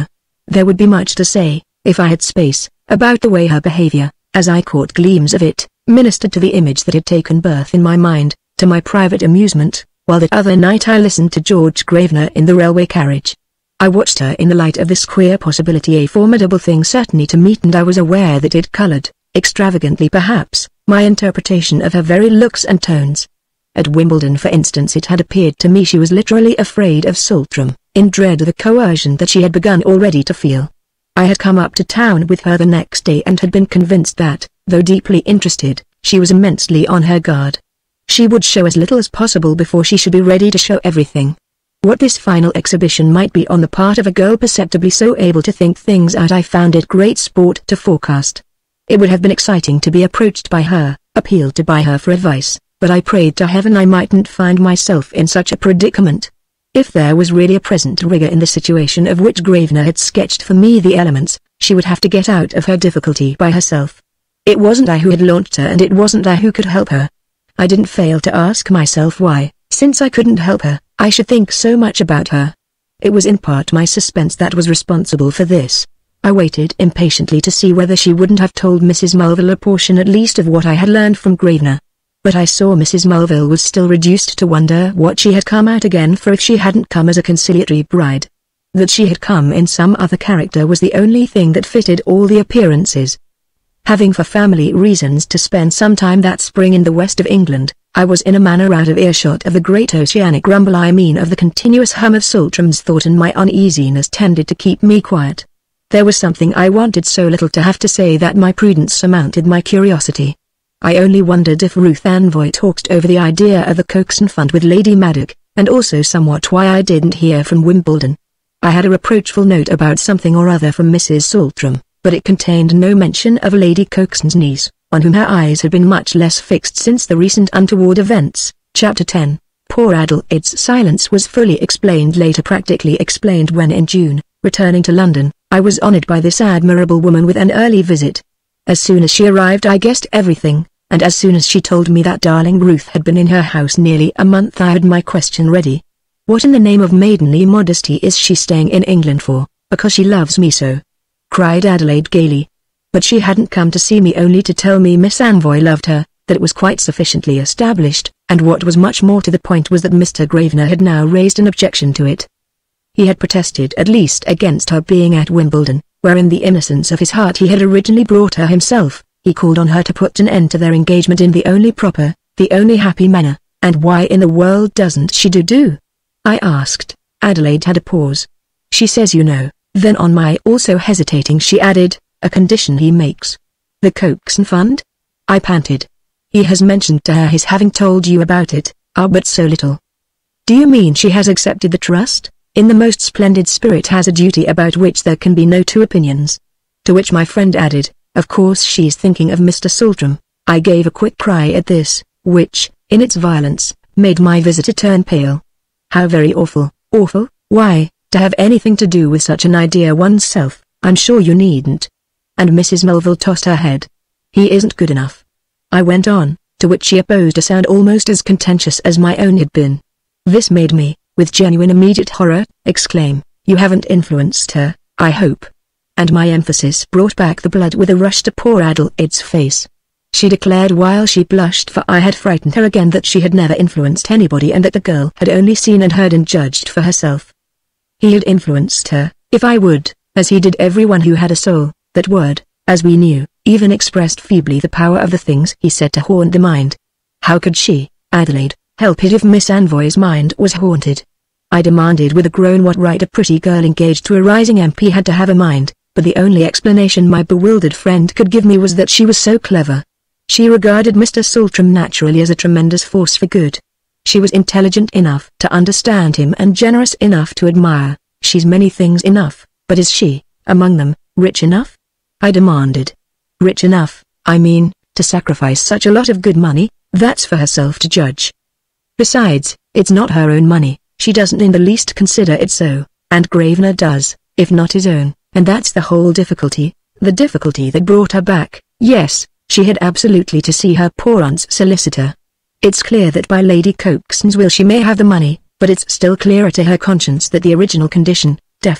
Speaker 1: There would be much to say, if I had space, about the way her behavior, as I caught gleams of it, ministered to the image that had taken birth in my mind, to my private amusement, while that other night I listened to George Gravener in the railway carriage. I watched her in the light of this queer possibility, a formidable thing certainly to meet, and I was aware that it coloured, extravagantly perhaps, my interpretation of her very looks and tones. At Wimbledon, for instance, it had appeared to me she was literally afraid of Saltram, in dread of the coercion that she had begun already to feel. I had come up to town with her the next day and had been convinced that, though deeply interested, she was immensely on her guard. She would show as little as possible before she should be ready to show everything. What this final exhibition might be on the part of a girl perceptibly so able to think things out, I found it great sport to forecast. It would have been exciting to be approached by her, appealed to by her for advice, but I prayed to heaven I mightn't find myself in such a predicament. If there was really a present rigour in the situation of which Gravener had sketched for me the elements, she would have to get out of her difficulty by herself. It wasn't I who had launched her, and it wasn't I who could help her. I didn't fail to ask myself why, since I couldn't help her, I should think so much about her. It was in part my suspense that was responsible for this. I waited impatiently to see whether she wouldn't have told Missus Mulville a portion at least of what I had learned from Gravener. But I saw Missus Mulville was still reduced to wonder what she had come out again for if she hadn't come as a conciliatory bride. That she had come in some other character was the only thing that fitted all the appearances. Having for family reasons to spend some time that spring in the west of England, I was in a manner out of earshot of the great oceanic rumble, I mean of the continuous hum of Saltram's thought, and my uneasiness tended to keep me quiet. There was something I wanted so little to have to say that my prudence surmounted my curiosity. I only wondered if Ruth Anvoy talked over the idea of the Coxon Fund with Lady Maddock, and also somewhat why I didn't hear from Wimbledon. I had a reproachful note about something or other from Missus Saltram, but it contained no mention of Lady Coxon's niece, on whom her eyes had been much less fixed since the recent untoward events. Chapter ten. Poor Adelaide's silence was fully explained later, practically explained when in June, returning to London, I was honoured by this admirable woman with an early visit. As soon as she arrived I guessed everything, and as soon as she told me that darling Ruth had been in her house nearly a month I had my question ready. What in the name of maidenly modesty is she staying in England for, because she loves me so? Cried Adelaide gaily. But she hadn't come to see me only to tell me Miss Anvoy loved her, that it was quite sufficiently established, and what was much more to the point was that Mister Gravener had now raised an objection to it. He had protested at least against her being at Wimbledon, where in the innocence of his heart he had originally brought her himself. He called on her to put an end to their engagement in the only proper, the only happy manner, and why in the world doesn't she do do? I asked. Adelaide had a pause. She says you know. Then on my also hesitating she added, a condition he makes. The Coxon Fund? I panted. He has mentioned to her his having told you about it, ah but so little. Do you mean she has accepted the trust, in the most splendid spirit, has a duty about which there can be no two opinions? To which my friend added, of course she's thinking of Mister Saltram. I gave a quick cry at this, which, in its violence, made my visitor turn pale. How very awful, awful, why, to have anything to do with such an idea oneself, I'm sure you needn't. And Missus Mulville tossed her head. He isn't good enough. I went on, to which she opposed a sound almost as contentious as my own had been. This made me, with genuine immediate horror, exclaim, you haven't influenced her, I hope. And my emphasis brought back the blood with a rush to poor Adelaide's face. She declared while she blushed, for I had frightened her again, that she had never influenced anybody and that the girl had only seen and heard and judged for herself. He had influenced her, if I would, as he did everyone who had a soul. That word, as we knew, even expressed feebly the power of the things he said to haunt the mind. How could she, Adelaide, help it if Miss Anvoy's mind was haunted? I demanded with a groan what right a pretty girl engaged to a rising M P had to have a mind, but the only explanation my bewildered friend could give me was that she was so clever. She regarded Mister Saltram naturally as a tremendous force for good. She was intelligent enough to understand him and generous enough to admire. She's many things enough, but is she, among them, rich enough? I demanded. Rich enough, I mean, to sacrifice such a lot of good money? That's for herself to judge. Besides, it's not her own money, she doesn't in the least consider it so, and Gravener does, if not his own, and that's the whole difficulty, the difficulty that brought her back. Yes, she had absolutely to see her poor aunt's solicitor. It's clear that by Lady Coxon's will she may have the money, but it's still clearer to her conscience that the original condition, definite,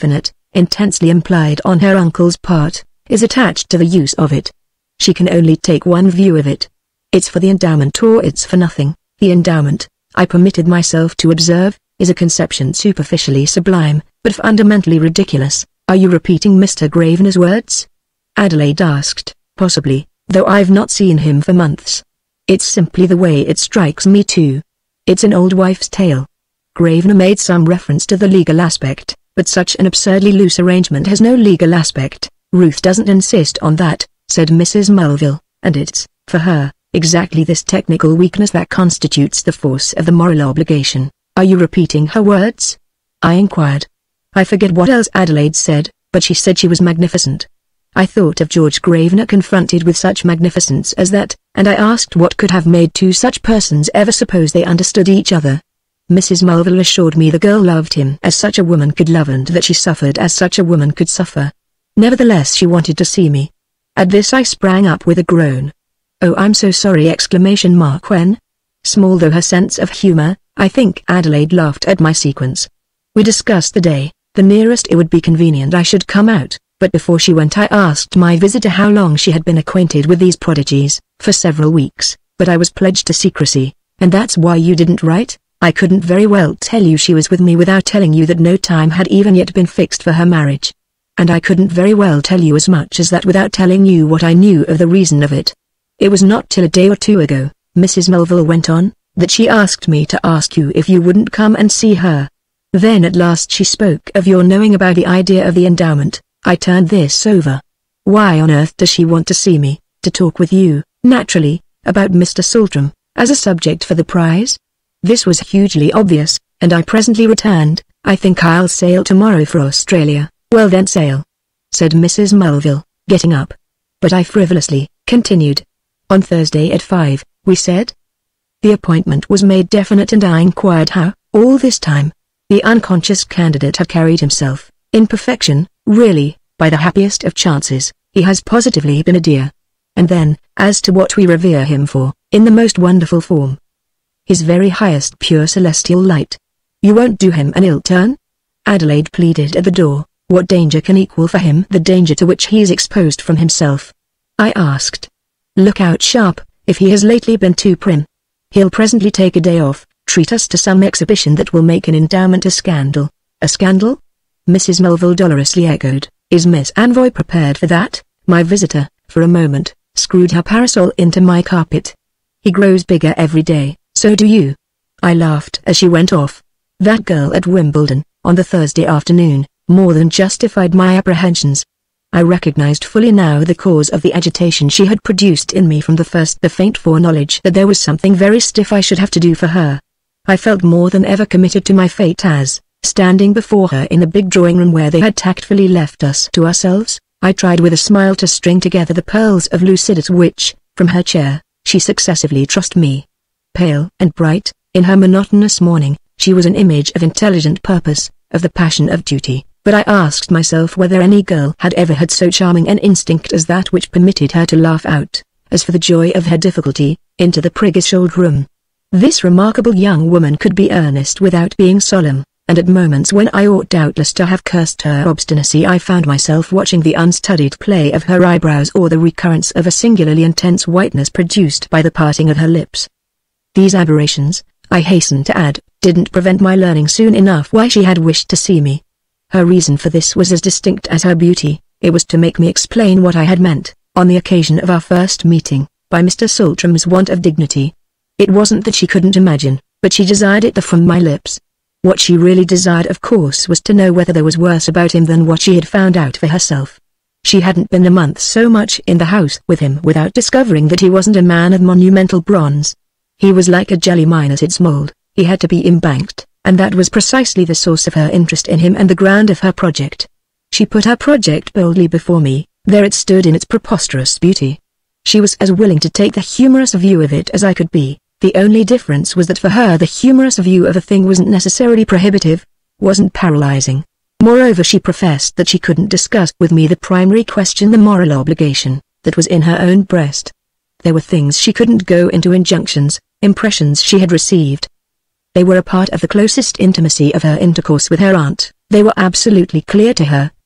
Speaker 1: intensely implied on her uncle's part, is attached to the use of it. She can only take one view of it. It's for the endowment or it's for nothing. The endowment, I permitted myself to observe, is a conception superficially sublime, but fundamentally ridiculous. Are you repeating Mister Gravener's words? Adelaide asked. Possibly, though I've not seen him for months. It's simply the way it strikes me too. It's an old wife's tale. Gravener made some reference to the legal aspect, but such an absurdly loose arrangement has no legal aspect. Ruth doesn't insist on that, said Missus Mulville, and it's, for her, exactly this technical weakness that constitutes the force of the moral obligation. Are you repeating her words? I inquired. I forget what else Adelaide said, but she said she was magnificent. I thought of George Gravener confronted with such magnificence as that, and I asked what could have made two such persons ever suppose they understood each other. Missus Mulville assured me the girl loved him as such a woman could love and that she suffered as such a woman could suffer. Nevertheless she wanted to see me. At this I sprang up with a groan. Oh, I'm so sorry! Exclamation mark when? Small though her sense of humor, I think Adelaide laughed at my sequence. We discussed the day, the nearest it would be convenient I should come out, but before she went I asked my visitor how long she had been acquainted with these prodigies. For several weeks, but I was pledged to secrecy. And that's why you didn't write? I couldn't very well tell you she was with me without telling you that no time had even yet been fixed for her marriage. And I couldn't very well tell you as much as that without telling you what I knew of the reason of it. It was not till a day or two ago, Missus Mulville went on, that she asked me to ask you if you wouldn't come and see her. Then at last she spoke of your knowing about the idea of the endowment. I turned this over. Why on earth does she want to see me, to talk with you, naturally, about Mister Saltram, as a subject for the prize? This was hugely obvious, and I presently returned. I think I'll sail tomorrow for Australia. Well then sail, said Missus Mulville, getting up. But I frivolously continued. On Thursday at five, we said? The appointment was made definite and I inquired how, all this time, the unconscious candidate had carried himself. In perfection, really, by the happiest of chances, he has positively been a dear. And then, as to what we revere him for, in the most wonderful form. His very highest pure celestial light. You won't do him an ill turn? Adelaide pleaded at the door. What danger can equal for him the danger to which he is exposed from himself? I asked. Look out sharp, if he has lately been too prim. He'll presently take a day off, treat us to some exhibition that will make an endowment a scandal. A scandal? Missus Mulville dolorously echoed. Is Miss Anvoy prepared for that? My visitor, for a moment, screwed her parasol into my carpet. He grows bigger every day, so do you. I laughed as she went off. That girl at Wimbledon, on the Thursday afternoon, more than justified my apprehensions. I recognized fully now the cause of the agitation she had produced in me from the first, the faint foreknowledge that there was something very stiff I should have to do for her. I felt more than ever committed to my fate as, standing before her in the big drawing room where they had tactfully left us to ourselves, I tried with a smile to string together the pearls of lucidity which, from her chair, she successively trussed me. Pale and bright, in her monotonous mourning, she was an image of intelligent purpose, of the passion of duty. But I asked myself whether any girl had ever had so charming an instinct as that which permitted her to laugh out, as for the joy of her difficulty, into the priggish old room. This remarkable young woman could be earnest without being solemn, and at moments when I ought doubtless to have cursed her obstinacy I found myself watching the unstudied play of her eyebrows or the recurrence of a singularly intense whiteness produced by the parting of her lips. These aberrations, I hasten to add, didn't prevent my learning soon enough why she had wished to see me. Her reason for this was as distinct as her beauty. It was to make me explain what I had meant, on the occasion of our first meeting, by Mister Saltram's want of dignity. It wasn't that she couldn't imagine, but she desired it from my lips. What she really desired of course was to know whether there was worse about him than what she had found out for herself. She hadn't been a month so much in the house with him without discovering that he wasn't a man of monumental bronze. He was like a jelly mine at its mold. He had to be embanked. And that was precisely the source of her interest in him and the ground of her project. She put her project boldly before me, there it stood in its preposterous beauty. She was as willing to take the humorous view of it as I could be. The only difference was that for her the humorous view of a thing wasn't necessarily prohibitive, wasn't paralyzing. Moreover she professed that she couldn't discuss with me the primary question, the moral obligation, that was in her own breast. There were things she couldn't go into, injunctions, impressions she had received. They were a part of the closest intimacy of her intercourse with her aunt. They were absolutely clear to her,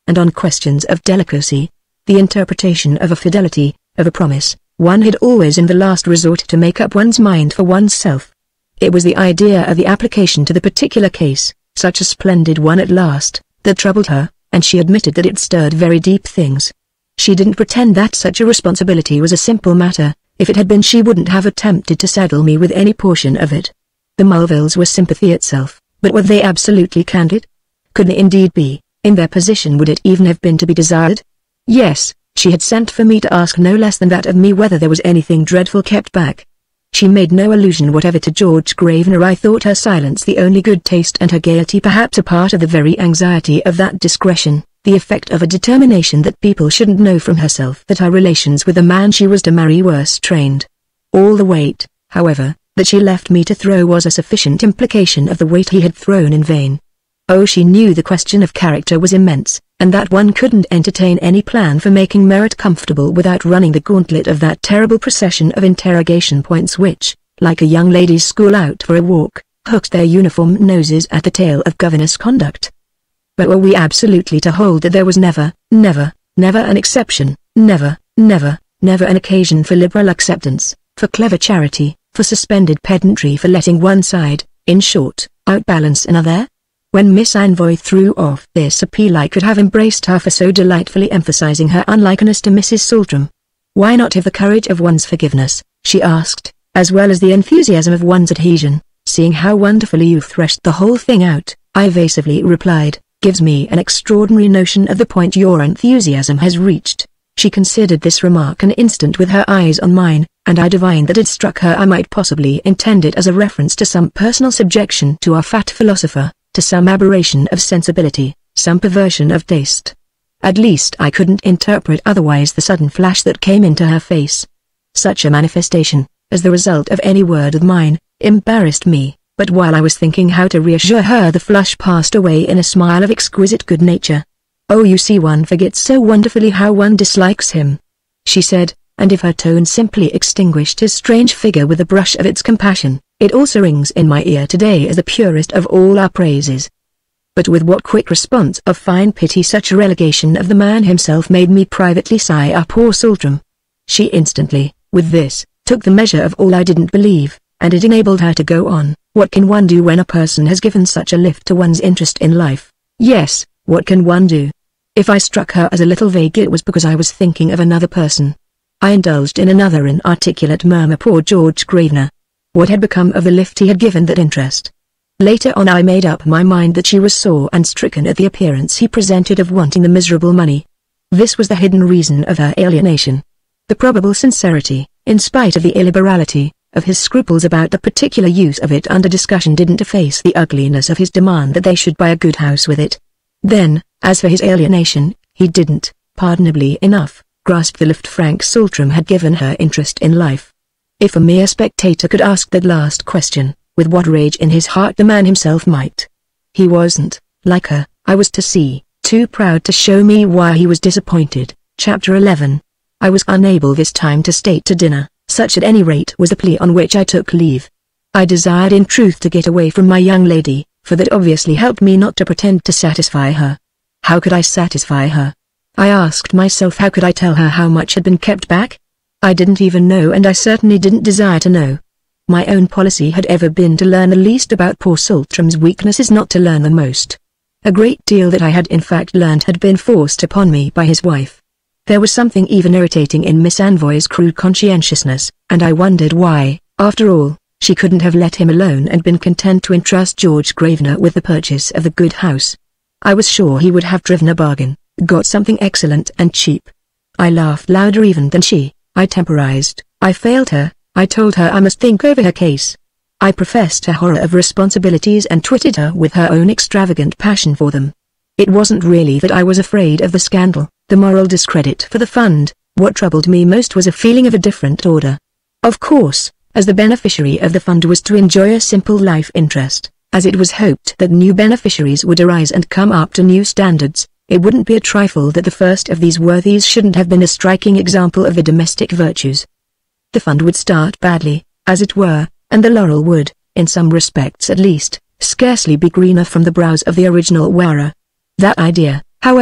Speaker 1: and on questions of delicacy, the interpretation of a fidelity, of a promise, one had always in the last resort to make up one's mind for oneself. It was the idea of the application to the particular case, such a splendid one at last, that troubled her, and she admitted that it stirred very deep things. She didn't pretend that such a responsibility was a simple matter. If it had been, she wouldn't have attempted to saddle me with any portion of it. The Mulvilles were sympathy itself, but were they absolutely candid? Could they indeed be? In their position, would it even have been to be desired? Yes, she had sent for me to ask no less than that of me whether there was anything dreadful kept back. She made no allusion whatever to George Gravener. I thought her silence the only good taste, and her gaiety perhaps a part of the very anxiety of that discretion, the effect of a determination that people shouldn't know from herself that her relations with the man she was to marry were strained. All the weight, however, that she left me to throw was a sufficient implication of the weight he had thrown in vain. Oh, she knew the question of character was immense, and that one couldn't entertain any plan for making merit comfortable without running the gauntlet of that terrible procession of interrogation points which, like a young ladies' school out for a walk, hooked their uniform noses at the tail of governess conduct. But were we absolutely to hold that there was never, never, never an exception, never, never, never an occasion for liberal acceptance, for clever charity, for suspended pedantry, for letting one side, in short, outbalance another? When Miss Anvoy threw off this appeal, I could have embraced her for so delightfully emphasizing her unlikeness to Missus Saltram. Why not have the courage of one's forgiveness, she asked, as well as the enthusiasm of one's adhesion, seeing how wonderfully you've threshed the whole thing out? I evasively replied, gives me an extraordinary notion of the point your enthusiasm has reached. She considered this remark an instant with her eyes on mine, and I divined that it struck her I might possibly intend it as a reference to some personal subjection to our fat philosopher, to some aberration of sensibility, some perversion of taste. At least I couldn't interpret otherwise the sudden flash that came into her face. Such a manifestation, as the result of any word of mine, embarrassed me, but while I was thinking how to reassure her, the flush passed away in a smile of exquisite good nature. Oh, you see, one forgets so wonderfully how one dislikes him, she said, and if her tone simply extinguished his strange figure with a brush of its compassion, it also rings in my ear today as the purest of all our praises. But with what quick response of fine pity such a relegation of the man himself made me privately sigh, "Ah, poor Saltram." She instantly, with this, took the measure of all I didn't believe, and it enabled her to go on. What can one do when a person has given such a lift to one's interest in life? Yes, what can one do? If I struck her as a little vague, it was because I was thinking of another person. I indulged in another inarticulate murmur. Poor George Gravener. What had become of the lift he had given that interest? Later on I made up my mind that she was sore and stricken at the appearance he presented of wanting the miserable money. This was the hidden reason of her alienation. The probable sincerity, in spite of the illiberality, of his scruples about the particular use of it under discussion didn't efface the ugliness of his demand that they should buy a good house with it. Then, as for his alienation, he didn't, pardonably enough, grasp the lift Frank Saltram had given her interest in life. If a mere spectator could ask that last question, with what rage in his heart the man himself might. He wasn't, like her, I was to see, too proud to show me why he was disappointed. Chapter eleven. I was unable this time to stay to dinner, such at any rate was the plea on which I took leave. I desired in truth to get away from my young lady, for that obviously helped me not to pretend to satisfy her. How could I satisfy her? I asked myself. How could I tell her how much had been kept back? I didn't even know, and I certainly didn't desire to know. My own policy had ever been to learn the least about poor Saltram's weaknesses, not to learn the most. A great deal that I had in fact learned had been forced upon me by his wife. There was something even irritating in Miss Anvoy's crude conscientiousness, and I wondered why, after all, she couldn't have let him alone and been content to entrust George Gravener with the purchase of the good house. I was sure he would have driven a bargain, got something excellent and cheap. I laughed louder even than she. I temporized, I failed her, I told her I must think over her case. I professed a horror of responsibilities and twitted her with her own extravagant passion for them. It wasn't really that I was afraid of the scandal, the moral discredit for the fund. What troubled me most was a feeling of a different order. Of course, as the beneficiary of the fund was to enjoy a simple life interest, as it was hoped that new beneficiaries would arise and come up to new standards, it wouldn't be a trifle that the first of these worthies shouldn't have been a striking example of the domestic virtues. The fund would start badly, as it were, and the laurel would, in some respects at least, scarcely be greener from the brows of the original wearer. That idea, however,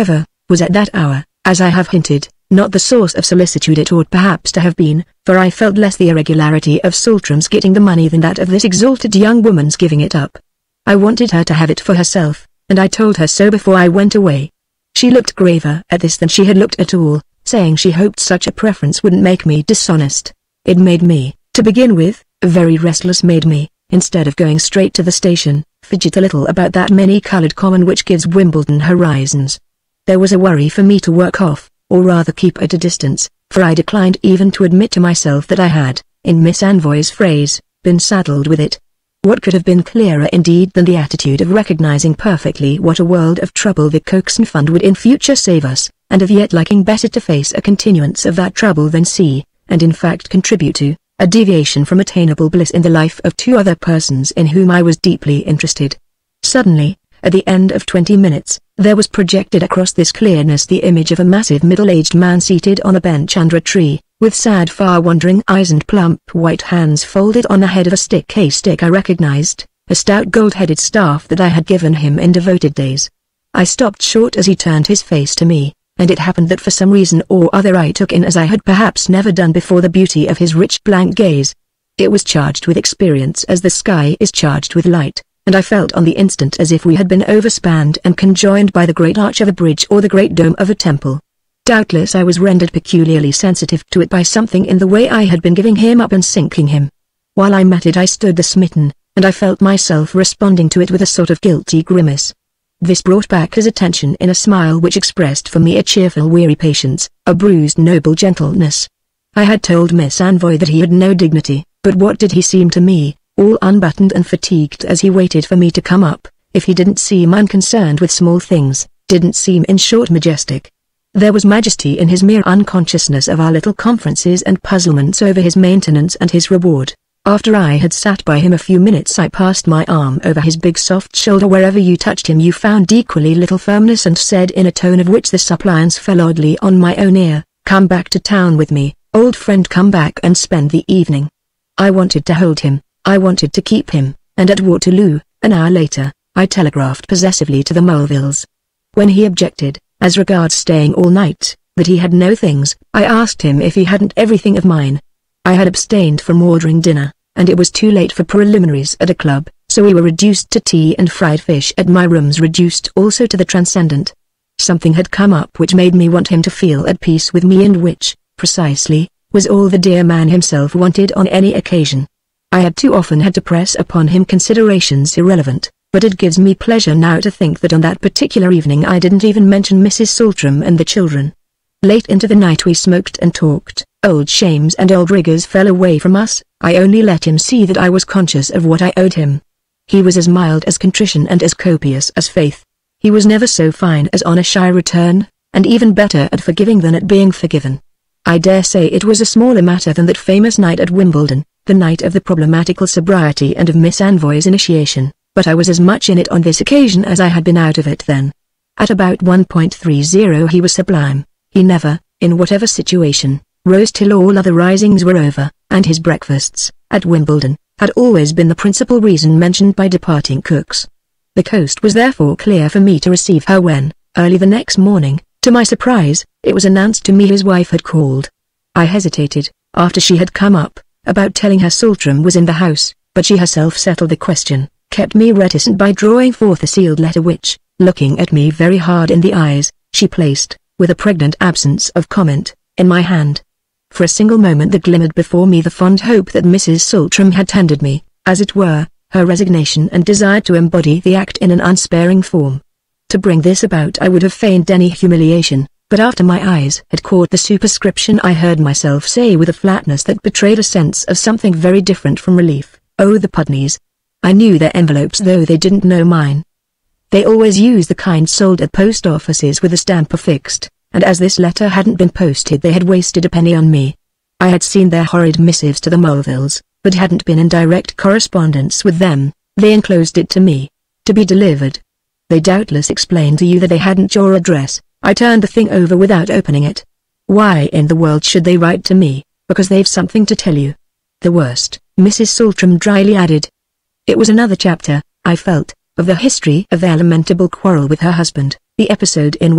Speaker 1: was at that hour, as I have hinted, not the source of solicitude it ought perhaps to have been, for I felt less the irregularity of Saltram's getting the money than that of this exalted young woman's giving it up. I wanted her to have it for herself, and I told her so before I went away. She looked graver at this than she had looked at all, saying she hoped such a preference wouldn't make me dishonest. It made me, to begin with, very restless made me, instead of going straight to the station, fidget a little about that many-coloured common which gives Wimbledon horizons. There was a worry for me to work off, or rather keep at a distance, for I declined even to admit to myself that I had, in Miss Anvoy's phrase, been saddled with it. What could have been clearer indeed than the attitude of recognizing perfectly what a world of trouble the Coxon Fund would in future save us, and of yet liking better to face a continuance of that trouble than see, and in fact contribute to, a deviation from attainable bliss in the life of two other persons in whom I was deeply interested. Suddenly, at the end of twenty minutes, there was projected across this clearness the image of a massive middle-aged man seated on a bench under a tree, with sad far-wandering eyes and plump white hands folded on the head of a stick a stick I recognized, a stout gold-headed staff that I had given him in devoted days. I stopped short as he turned his face to me, and it happened that for some reason or other I took in as I had perhaps never done before the beauty of his rich blank gaze. It was charged with experience as the sky is charged with light, and I felt on the instant as if we had been overspanned and conjoined by the great arch of a bridge or the great dome of a temple. Doubtless I was rendered peculiarly sensitive to it by something in the way I had been giving him up and sinking him. While I met it I stood the smitten, and I felt myself responding to it with a sort of guilty grimace. This brought back his attention in a smile which expressed for me a cheerful weary patience, a bruised noble gentleness. I had told Miss Anvoy that he had no dignity, but what did he seem to me, all unbuttoned and fatigued as he waited for me to come up, if he didn't seem unconcerned with small things, didn't seem in short majestic. There was majesty in his mere unconsciousness of our little conferences and puzzlements over his maintenance and his reward. After I had sat by him a few minutes I passed my arm over his big soft shoulder. Wherever you touched him you found equally little firmness, and said in a tone of which the suppliance fell oddly on my own ear, "Come back to town with me, old friend, come back and spend the evening." I wanted to hold him, I wanted to keep him, and at Waterloo, an hour later, I telegraphed possessively to the Mulvilles. When he objected, as regards staying all night, that he had no things, I asked him if he hadn't everything of mine. I had abstained from ordering dinner, and it was too late for preliminaries at a club, so we were reduced to tea and fried fish at my rooms, reduced also to the transcendent. Something had come up which made me want him to feel at peace with me, and which, precisely, was all the dear man himself wanted on any occasion. I had too often had to press upon him considerations irrelevant, but it gives me pleasure now to think that on that particular evening I didn't even mention Missus Saltram and the children. Late into the night we smoked and talked. Old shames and old rigours fell away from us. I only let him see that I was conscious of what I owed him. He was as mild as contrition and as copious as faith. He was never so fine as on a shy return, and even better at forgiving than at being forgiven. I dare say it was a smaller matter than that famous night at Wimbledon, the night of the problematical sobriety and of Miss Anvoy's initiation, but I was as much in it on this occasion as I had been out of it then. At about one point three zero he was sublime. He never, in whatever situation, rose till all other risings were over, and his breakfasts, at Wimbledon, had always been the principal reason mentioned by departing cooks. The coast was therefore clear for me to receive her when, early the next morning, to my surprise, it was announced to me his wife had called. I hesitated, after she had come up, about telling her Saltram was in the house, but she herself settled the question, kept me reticent by drawing forth a sealed letter which, looking at me very hard in the eyes, she placed, with a pregnant absence of comment, in my hand. For a single moment there glimmered before me the fond hope that Missus Saltram had tendered me, as it were, her resignation and desired to embody the act in an unsparing form. To bring this about I would have feigned any humiliation, but after my eyes had caught the superscription I heard myself say with a flatness that betrayed a sense of something very different from relief, "Oh, the Pudneys." I knew their envelopes though they didn't know mine. They always use the kind sold at post offices with a stamp affixed, and as this letter hadn't been posted they had wasted a penny on me. I had seen their horrid missives to the Mulvilles, but hadn't been in direct correspondence with them. They enclosed it to me, to be delivered. They doubtless explained to you that they hadn't your address. I turned the thing over without opening it. Why in the world should they write to me? Because they've something to tell you. The worst, Missus Saltram dryly added. It was another chapter, I felt, of the history of their lamentable quarrel with her husband, the episode in which,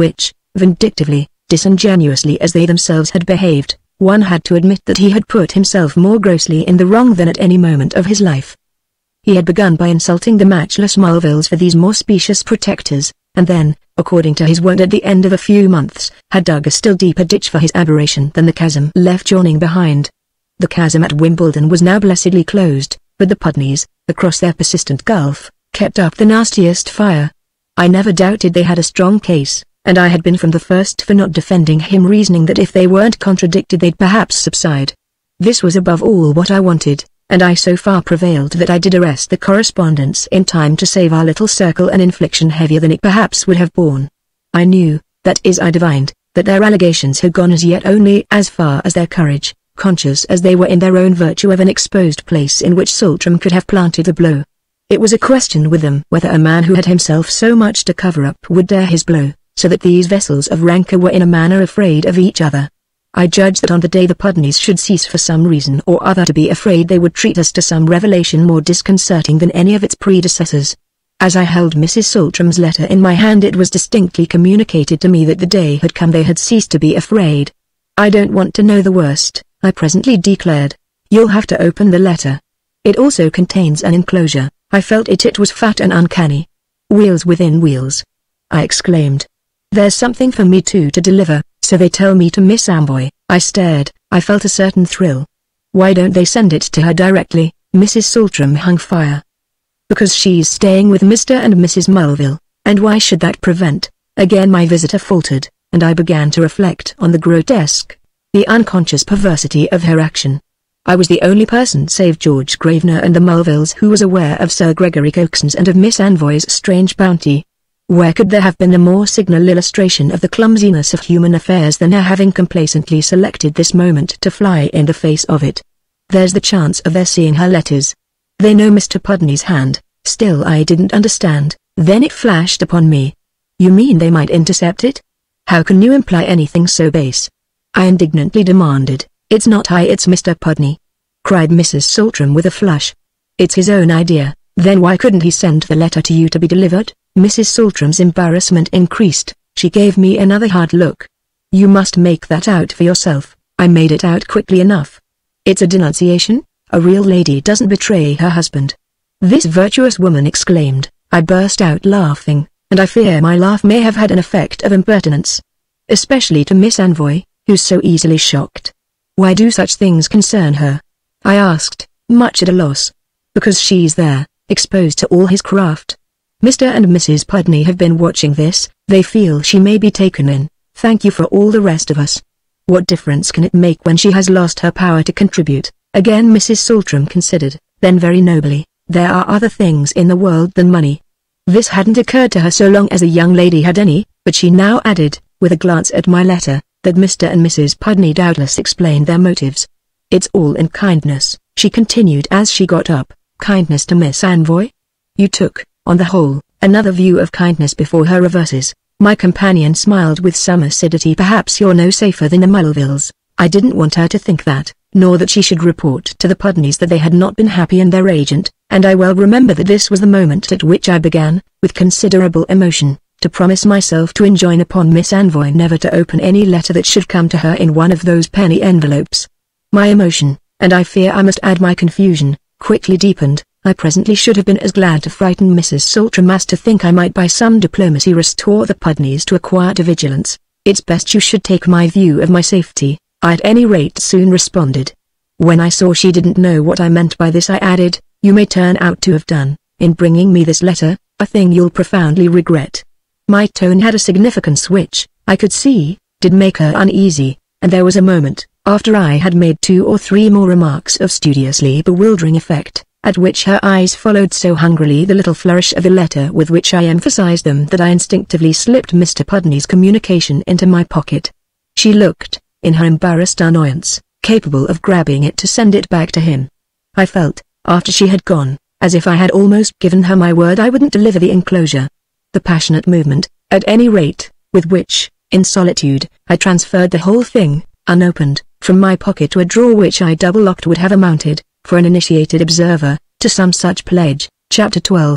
Speaker 1: Vindictively, disingenuously as they themselves had behaved, one had to admit that he had put himself more grossly in the wrong than at any moment of his life. He had begun by insulting the matchless Mulvilles for these more specious protectors, and then, according to his word at the end of a few months, had dug a still deeper ditch for his aberration than the chasm left yawning behind. The chasm at Wimbledon was now blessedly closed, but the Pudneys, across their persistent gulf, kept up the nastiest fire. I never doubted they had a strong case, and I had been from the first for not defending him, reasoning that if they weren't contradicted they'd perhaps subside. This was above all what I wanted, and I so far prevailed that I did arrest the correspondence in time to save our little circle an infliction heavier than it perhaps would have borne. I knew, that is I divined, that their allegations had gone as yet only as far as their courage, conscious as they were in their own virtue of an exposed place in which Saltram could have planted the blow. It was a question with them whether a man who had himself so much to cover up would dare his blow, so that these vessels of rancour were in a manner afraid of each other. I judged that on the day the Pudneys should cease for some reason or other to be afraid, they would treat us to some revelation more disconcerting than any of its predecessors. As I held Missus Saltram's letter in my hand, it was distinctly communicated to me that the day had come they had ceased to be afraid. "I don't want to know the worst," I presently declared. "You'll have to open the letter. It also contains an enclosure." I felt it it was fat and uncanny. "Wheels within wheels," I exclaimed. "There's something for me too to deliver, so they tell me to Miss Amboy." I stared. I felt a certain thrill. "Why don't they send it to her directly?" Missus Saltram hung fire. "Because she's staying with Mister and Missus Mulville, and why should that prevent?" Again my visitor faltered, and I began to reflect on the grotesque, the unconscious perversity of her action. I was the only person save George Gravener and the Mulvilles who was aware of Sir Gregory Coxon's and of Miss Amboy's strange bounty. Where could there have been a more signal illustration of the clumsiness of human affairs than her having complacently selected this moment to fly in the face of it? There's the chance of their seeing her letters. They know Mister Pudney's hand. Still I didn't understand. Then it flashed upon me. "You mean they might intercept it? How can you imply anything so base?" I indignantly demanded. "It's not I, it's Mister Pudney," cried Missus Saltram with a flush. "It's his own idea. Then why couldn't he send the letter to you to be delivered?" Missus Saltram's embarrassment increased. She gave me another hard look. "You must make that out for yourself." I made it out quickly enough. "It's a denunciation. A real lady doesn't betray her husband." This virtuous woman exclaimed. I burst out laughing, and I fear my laugh may have had an effect of impertinence. Especially to Miss Amboy, who's so easily shocked. "Why do such things concern her?" I asked, much at a loss. "Because she's there, exposed to all his craft. Mister and Missus Pudney have been watching this, they feel she may be taken in. Thank you for all the rest of us. What difference can it make when she has lost her power to contribute?" Again Missus Saltram considered, then very nobly, "There are other things in the world than money." This hadn't occurred to her so long as a young lady had any, but she now added, with a glance at my letter, that Mister and Missus Pudney doubtless explained their motives. "It's all in kindness," she continued as she got up. "Kindness to Miss Amboy? You took, on the whole, another view of kindness before her reverses." My companion smiled with some acidity. "Perhaps you're no safer than the Mulvilles." I didn't want her to think that, nor that she should report to the Pudneys that they had not been happy in their agent, and I well remember that this was the moment at which I began, with considerable emotion, to promise myself to enjoin upon Miss Amboy never to open any letter that should come to her in one of those penny envelopes. My emotion, and I fear I must add my confusion, quickly deepened. I presently should have been as glad to frighten Missus Saltram as to think I might by some diplomacy restore the Pudneys to a quieter vigilance. "It's best you should take my view of my safety," I at any rate soon responded. When I saw she didn't know what I meant by this, I added, "You may turn out to have done, in bringing me this letter, a thing you'll profoundly regret." My tone had a significance which, I could see, did make her uneasy, and there was a moment, after I had made two or three more remarks of studiously bewildering effect, at which her eyes followed so hungrily the little flourish of the letter with which I emphasized them that I instinctively slipped Mister Pudney's communication into my pocket. She looked, in her embarrassed annoyance, capable of grabbing it to send it back to him. I felt, after she had gone, as if I had almost given her my word I wouldn't deliver the enclosure. The passionate movement, at any rate, with which, in solitude, I transferred the whole thing, unopened, from my pocket to a drawer which I double-locked would have amounted, for an initiated observer, to some such pledge. Chapter twelve.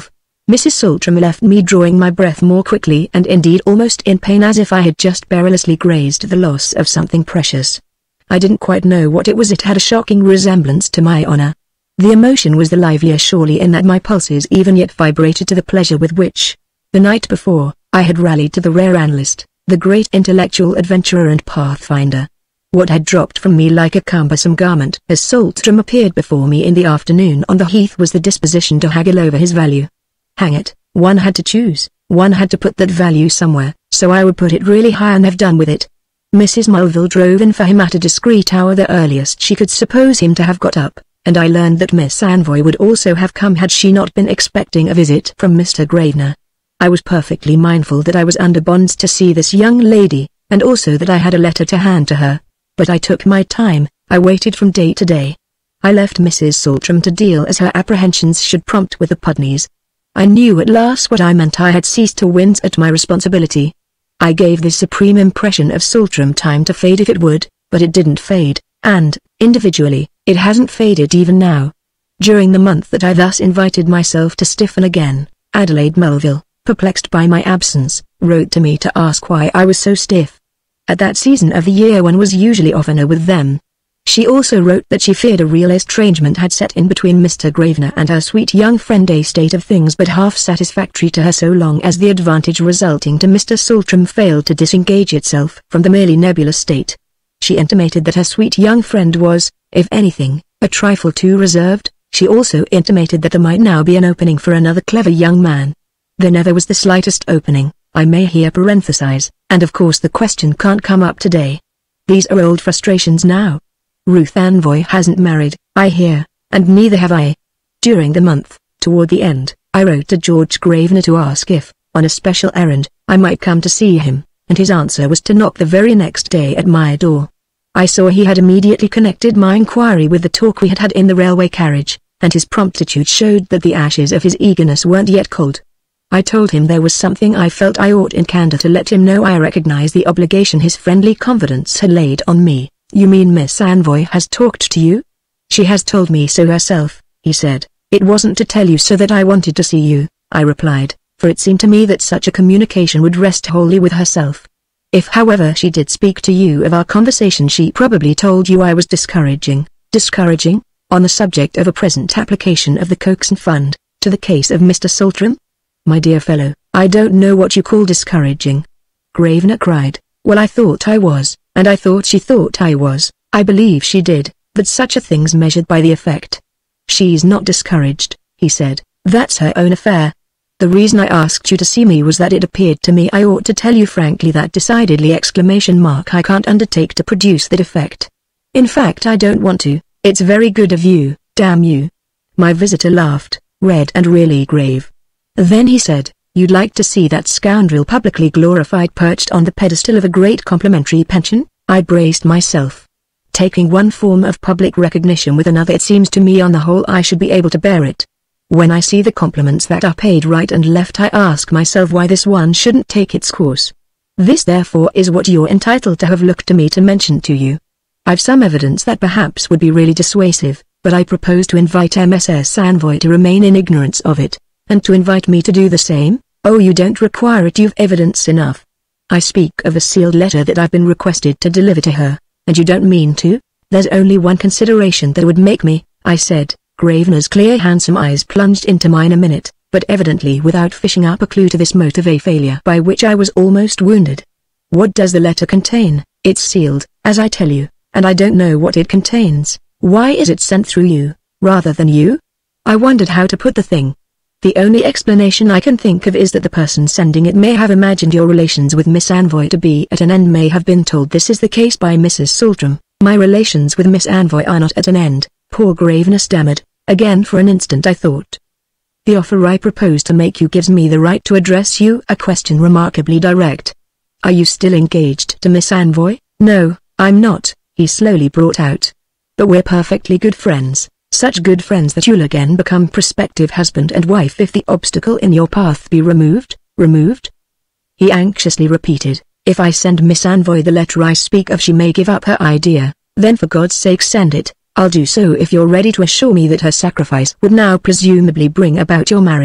Speaker 1: Missus Saltram left me drawing my breath more quickly and indeed almost in pain, as if I had just perilously grazed the loss of something precious. I didn't quite know what it was. It had a shocking resemblance to my honor. The emotion was the livelier surely in that my pulses even yet vibrated to the pleasure with which, the night before, I had rallied to the rare analyst, the great intellectual adventurer and pathfinder. What had dropped from me like a cumbersome garment as Saltram appeared before me in the afternoon on the heath was the disposition to haggle over his value. Hang it, one had to choose, one had to put that value somewhere, so I would put it really high and have done with it. Missus Mulville drove in for him at a discreet hour, the earliest she could suppose him to have got up, and I learned that Miss Anvoy would also have come had she not been expecting a visit from Mister Grosvenor. I was perfectly mindful that I was under bonds to see this young lady, and also that I had a letter to hand to her. But I took my time, I waited from day to day. I left Missus Saltram to deal as her apprehensions should prompt with the Pudneys. I knew at last what I meant. I had ceased to wince at my responsibility. I gave this supreme impression of Saltram time to fade if it would, but it didn't fade, and, individually, it hasn't faded even now. During the month that I thus invited myself to stiffen again, Adelaide Mulville, perplexed by my absence, wrote to me to ask why I was so stiff. At that season of the year one was usually oftener with them. She also wrote that she feared a real estrangement had set in between Mister Grosvenor and her sweet young friend, a state of things but half satisfactory to her so long as the advantage resulting to Mister Saltram failed to disengage itself from the merely nebulous state. She intimated that her sweet young friend was, if anything, a trifle too reserved. She also intimated that there might now be an opening for another clever young man. There never was the slightest opening, I may here parenthesize, and of course the question can't come up today. These are old frustrations now. Ruth Anvoy hasn't married, I hear, and neither have I. During the month, toward the end, I wrote to George Grosvenor to ask if, on a special errand, I might come to see him, and his answer was to knock the very next day at my door. I saw he had immediately connected my inquiry with the talk we had had in the railway carriage, and his promptitude showed that the ashes of his eagerness weren't yet cold. I told him there was something I felt I ought in candor to let him know. I recognized the obligation his friendly confidence had laid on me. You mean Miss Anvoy has talked to you? She has told me so herself, he said. It wasn't to tell you so that I wanted to see you, I replied, for it seemed to me that such a communication would rest wholly with herself. If however she did speak to you of our conversation, she probably told you I was discouraging, discouraging, on the subject of a present application of the Coxon Fund, to the case of Mister Saltram? My dear fellow, I don't know what you call discouraging. Grosvenor cried. Well, I thought I was, and I thought she thought I was. I believe she did, but such a thing's measured by the effect. She's not discouraged, he said, that's her own affair. The reason I asked you to see me was that it appeared to me I ought to tell you frankly that decidedly exclamation mark I can't undertake to produce that effect. In fact I don't want to. It's very good of you, damn you. My visitor laughed, red and really grave. Then he said, you'd like to see that scoundrel publicly glorified perched on the pedestal of a great complimentary pension? I braced myself. Taking one form of public recognition with another, it seems to me on the whole I should be able to bear it. When I see the compliments that are paid right and left, I ask myself why this one shouldn't take its course. This therefore is what you're entitled to have looked to me to mention to you. I've some evidence that perhaps would be really dissuasive, but I propose to invite Missus Anvoy to remain in ignorance of it. And to invite me to do the same? Oh, you don't require it, you've evidence enough. I speak of a sealed letter that I've been requested to deliver to her, and you don't mean to? There's only one consideration that would make me, I said. Grosvenor's clear handsome eyes plunged into mine a minute, but evidently without fishing up a clue to this motive a failure by which I was almost wounded. What does the letter contain? It's sealed, as I tell you, and I don't know what it contains. Why is it sent through you, rather than you? I wondered how to put the thing. The only explanation I can think of is that the person sending it may have imagined your relations with Miss Anvoy to be at an end, may have been told this is the case by Missus Saltram. My relations with Miss Anvoy are not at an end, poor Grosvenor stammered. Again for an instant I thought. The offer I propose to make you gives me the right to address you a question remarkably direct. Are you still engaged to Miss Anvoy? No, I'm not, he slowly brought out. But we're perfectly good friends. Such good friends that you'll again become prospective husband and wife if the obstacle in your path be removed, removed? He anxiously repeated, if I send Miss Anvoy the letter I speak of, she may give up her idea. Then for God's sake send it. I'll do so if you're ready to assure me that her sacrifice would now presumably bring about your marriage.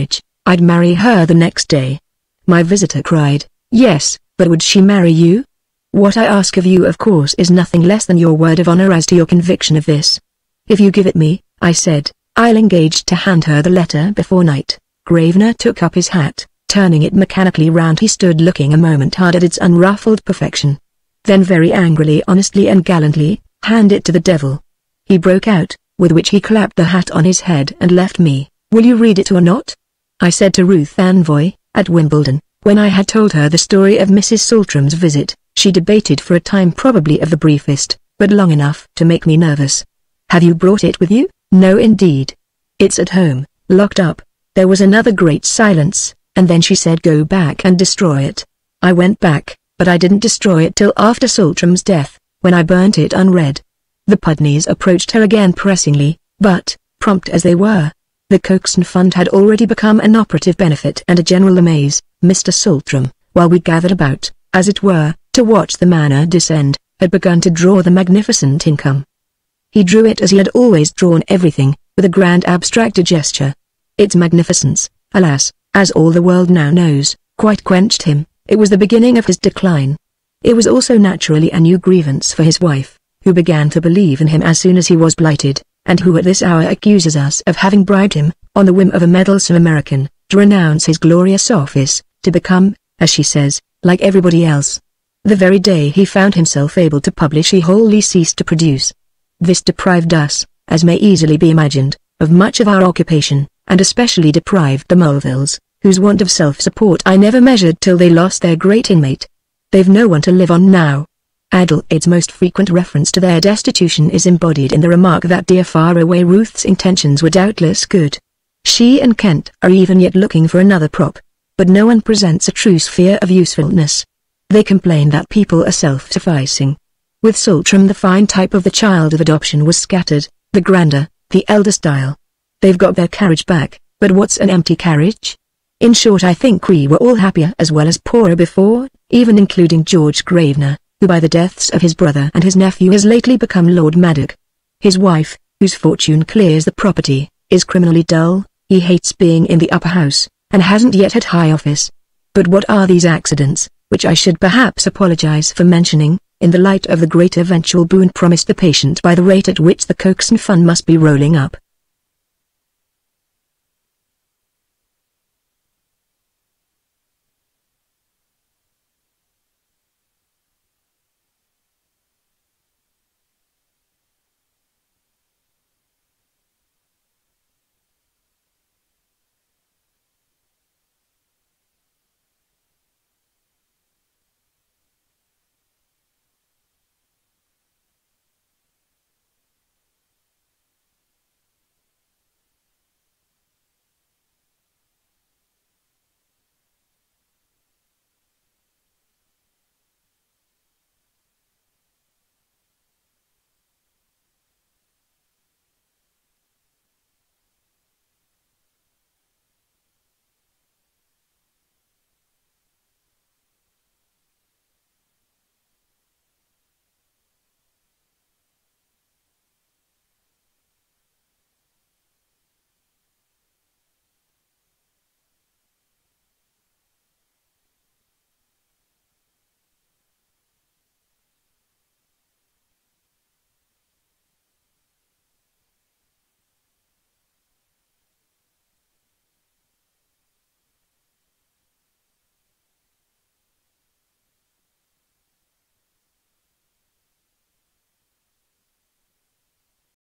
Speaker 1: I'd marry her the next day. My visitor cried, yes, but would she marry you? What I ask of you of course is nothing less than your word of honor as to your conviction of this. If you give it me, I said, I'll engage to hand her the letter before night. Gravener took up his hat, turning it mechanically round. He stood looking a moment hard at its unruffled perfection. Then very angrily, honestly and gallantly, hand it to the devil. He broke out, with which he clapped the hat on his head and left me. Will you read it or not? I said to Ruth Anvoy, at Wimbledon, when I had told her the story of Missus Saltram's visit. She debated for a time, probably of the briefest, but long enough to make me nervous. Have you brought it with you? No indeed. It's at home, locked up. There was another great silence, and then she said go back and destroy it. I went back, but I didn't destroy it till after Saltram's death, when I burnt it unread. The Pudneys approached her again pressingly, but, prompt as they were, the Coxon Fund had already become an operative benefit and a general amaze. Mister Saltram, while we gathered about, as it were, to watch the manor descend, had begun to draw the magnificent income. He drew it as he had always drawn everything, with a grand abstracted gesture. Its magnificence, alas, as all the world now knows, quite quenched him. It was the beginning of his decline. It was also naturally a new grievance for his wife, who began to believe in him as soon as he was blighted, and who at this hour accuses us of having bribed him, on the whim of a meddlesome American, to renounce his glorious office, to become, as she says, like everybody else. The very day he found himself able to publish he wholly ceased to produce. This deprived us, as may easily be imagined, of much of our occupation, and especially deprived the Mulvilles, whose want of self-support I never measured till they lost their great inmate. They've no one to live on now. Adelaide's most frequent reference to their destitution is embodied in the remark that dear far-away Ruth's intentions were doubtless good. She and Kent are even yet looking for another prop, but no one presents a true sphere of usefulness. They complain that people are self-sufficing. With Saltram the fine type of the child of adoption was scattered, the grander, the elder style. They've got their carriage back, but what's an empty carriage? In short, I think we were all happier as well as poorer before, even including George Gravener, who by the deaths of his brother and his nephew has lately become Lord Maddock. His wife, whose fortune clears the property, is criminally dull. He hates being in the upper house, and hasn't yet had high office. But what are these accidents, which I should perhaps apologize for mentioning, in the light of the great eventual boon promised the patient by the rate at which the Coxon Fund must be rolling up?